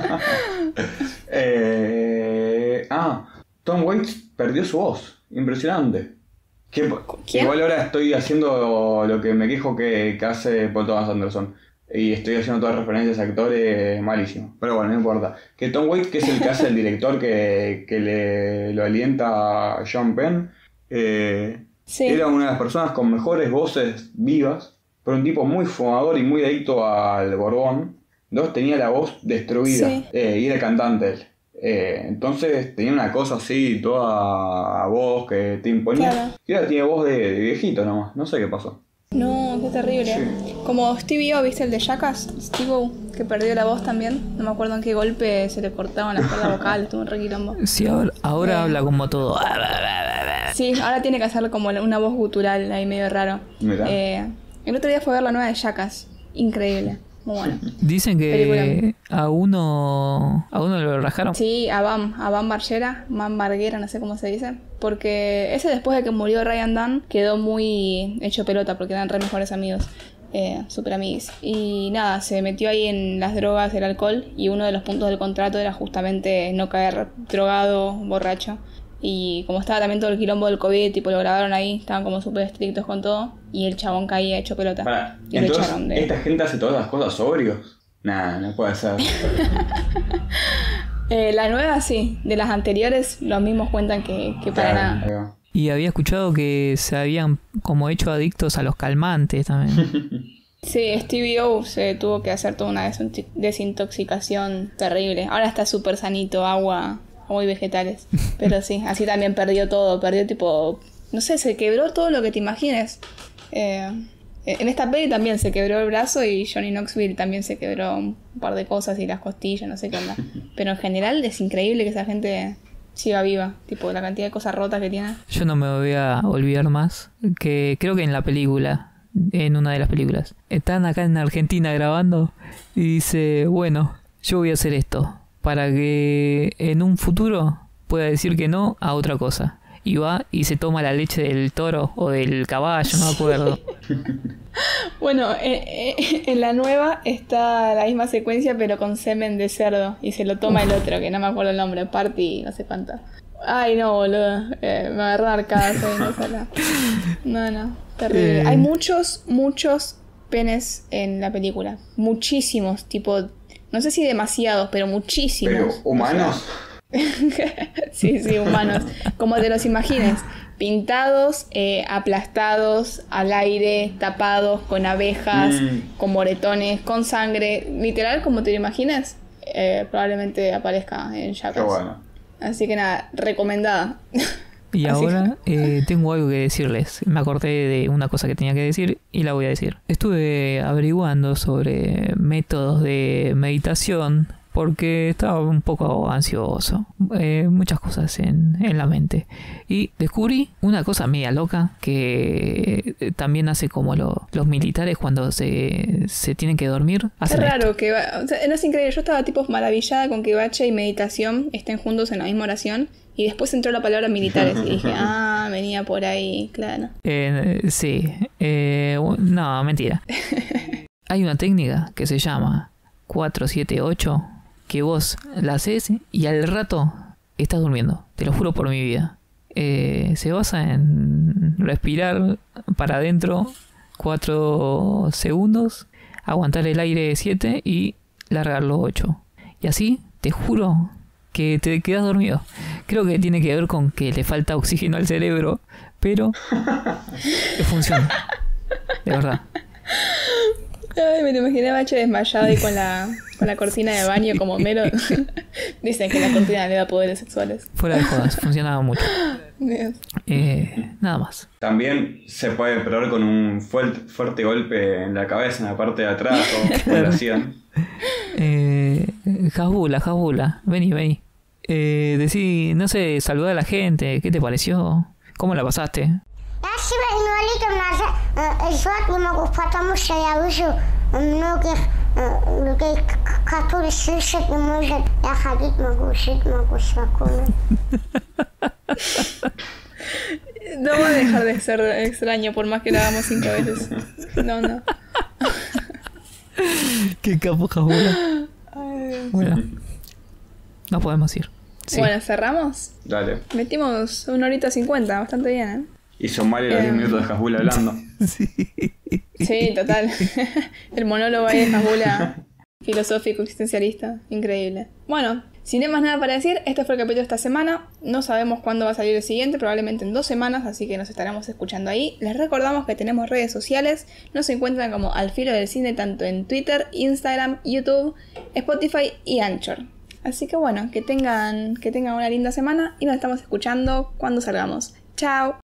eh, ah, Tom Waits perdió su voz. Impresionante. Que, ¿Quién? igual ahora estoy haciendo lo que me quejo que, que hace Paul Thomas Anderson. Y estoy haciendo todas referencias a actores malísimos. Pero bueno, no importa. Que Tom Waits, que es el que hace el director que, que le lo alienta a Sean Penn, eh, Sí. era una de las personas con mejores voces vivas, pero un tipo muy fumador y muy adicto al Borbón. Dos, tenía la voz destruida. Sí. Eh, y era cantante él. Eh, entonces tenía una cosa así, toda a voz que te imponía. Claro. Y ahora tiene voz de, de viejito nomás. No sé qué pasó. No, qué terrible. Sí. Como Stevie O, ¿viste el de Jackass? Steve O, que perdió la voz también. No me acuerdo en qué golpe se le cortaban las cuerdas vocales, tuvo un re quilombo. Sí, ahora, ahora Eh. habla como todo. Sí, ahora tiene que hacer como una voz gutural ahí medio raro. Mirá. Eh, el otro día fue a ver la nueva de Jackass. Increíble. Muy bueno. Dicen que Película. a uno a uno lo rajaron. Sí, a Bam, a Bam Margera, Bam Marguera, no sé cómo se dice. Porque ese después de que murió Ryan Dunn quedó muy hecho pelota porque eran re mejores amigos. Eh, super amigos. Y nada, se metió ahí en las drogas, el alcohol. Y uno de los puntos del contrato era justamente no caer drogado, borracho. Y como estaba también todo el quilombo del COVID, tipo lo grabaron ahí, estaban como súper estrictos con todo. Y el chabón caía hecho pelota. Pará, y lo entonces, echaron de... ¿esta gente hace todas las cosas sobrios? Nah, no puede ser. Eh, la nueva sí, de las anteriores los mismos cuentan que, que para Claro, nada. ahí va. Y había escuchado que se habían como hecho adictos a los calmantes también. Sí, Stevie O se tuvo que hacer toda una desinti- desintoxicación terrible. Ahora está súper sanito, agua, agua y vegetales. Pero sí, así también perdió todo. Perdió tipo, no sé, se quebró todo lo que te imagines. Eh, en esta peli también se quebró el brazo y Johnny Knoxville también se quebró un par de cosas y las costillas, no sé qué onda. Pero en general es increíble que esa gente siga viva. Tipo, la cantidad de cosas rotas que tiene. Yo no me voy a olvidar más que creo que en la película en una de las películas. Están acá en Argentina grabando y dice, bueno, yo voy a hacer esto para que en un futuro pueda decir que no a otra cosa. Y va y se toma la leche del toro o del caballo, no me acuerdo. Bueno, eh, eh, en la nueva está la misma secuencia pero con semen de cerdo y se lo toma el otro, que no me acuerdo el nombre, Party, no sé cuánto. Ay, no, boludo, eh, me agarró arcadas ahí, no sala. No, no, terrible. Eh. Hay muchos, muchos penes en la película. Muchísimos, tipo, no sé si demasiados, pero muchísimos. ¿Pero humanos? Sí, sí, humanos. Como te los imagines. Pintados, eh, aplastados, al aire, tapados, con abejas, mm. con moretones, con sangre. Literal, como te lo imagines, eh, probablemente aparezca en Jackass. Qué bueno. Así que nada, recomendada. Y ahora eh, tengo algo que decirles. Me acordé de una cosa que tenía que decir y la voy a decir. Estuve averiguando sobre métodos de meditación porque estaba un poco ansioso. Eh, muchas cosas en, en la mente. Y descubrí una cosa media loca que también hace como lo, los militares cuando se, se tienen que dormir. Es raro esto. que... O sea, no es increíble. Yo estaba tipo maravillada con que bache y meditación estén juntos en la misma oración. Y después entró la palabra militares. Y dije, ah, venía por ahí, claro. Eh, sí. Eh, no, mentira. Hay una técnica que se llama cuatro siete ocho... que vos la haces y al rato estás durmiendo. Te lo juro por mi vida. Eh, se basa en respirar para adentro cuatro segundos, aguantar el aire siete y largarlo ocho. Y así, te juro que te quedas dormido. Creo que tiene que ver con que le falta oxígeno al cerebro, pero funciona. De verdad. Ay, me lo imaginé a Bache desmayado y con la, con la cortina de baño como mero. Dicen que la cortina le da poderes sexuales. Fuera de jodas, funcionaba mucho. Eh, nada más. También se puede probar con un fuerte, fuerte golpe en la cabeza, en la parte de atrás, o en la sien. Eh, Jabula, Jabula, vení, vení. Eh, decí, no sé, saludar a la gente, ¿qué te pareció? ¿Cómo la pasaste? Спасибо, инвалидам надо звать, не могу, потому что я вижу многих людей, которые слышат, не могут. Я ходить могу, жить могу спокойно. No va a dejar de ser extraño por más que lo hagamos cinco veces. No, no. Qué capo, Jabula. Bueno, no podemos ir. Sí. Bueno, ¿cerramos? Dale. Metimos una horita cincuenta, bastante bien, ¿eh? Y son varios los diez minutos de Jabula hablando. Sí. Sí, total. El monólogo ahí de Jabula filosófico, existencialista. Increíble. Bueno, sin más nada para decir, este fue el capítulo de esta semana. No sabemos cuándo va a salir el siguiente, probablemente en dos semanas, así que nos estaremos escuchando ahí. Les recordamos que tenemos redes sociales. Nos encuentran como Al Filo del Cine tanto en Twitter, Instagram, YouTube, Spotify y Anchor. Así que bueno, que tengan, que tengan una linda semana y nos estamos escuchando cuando salgamos. Chao.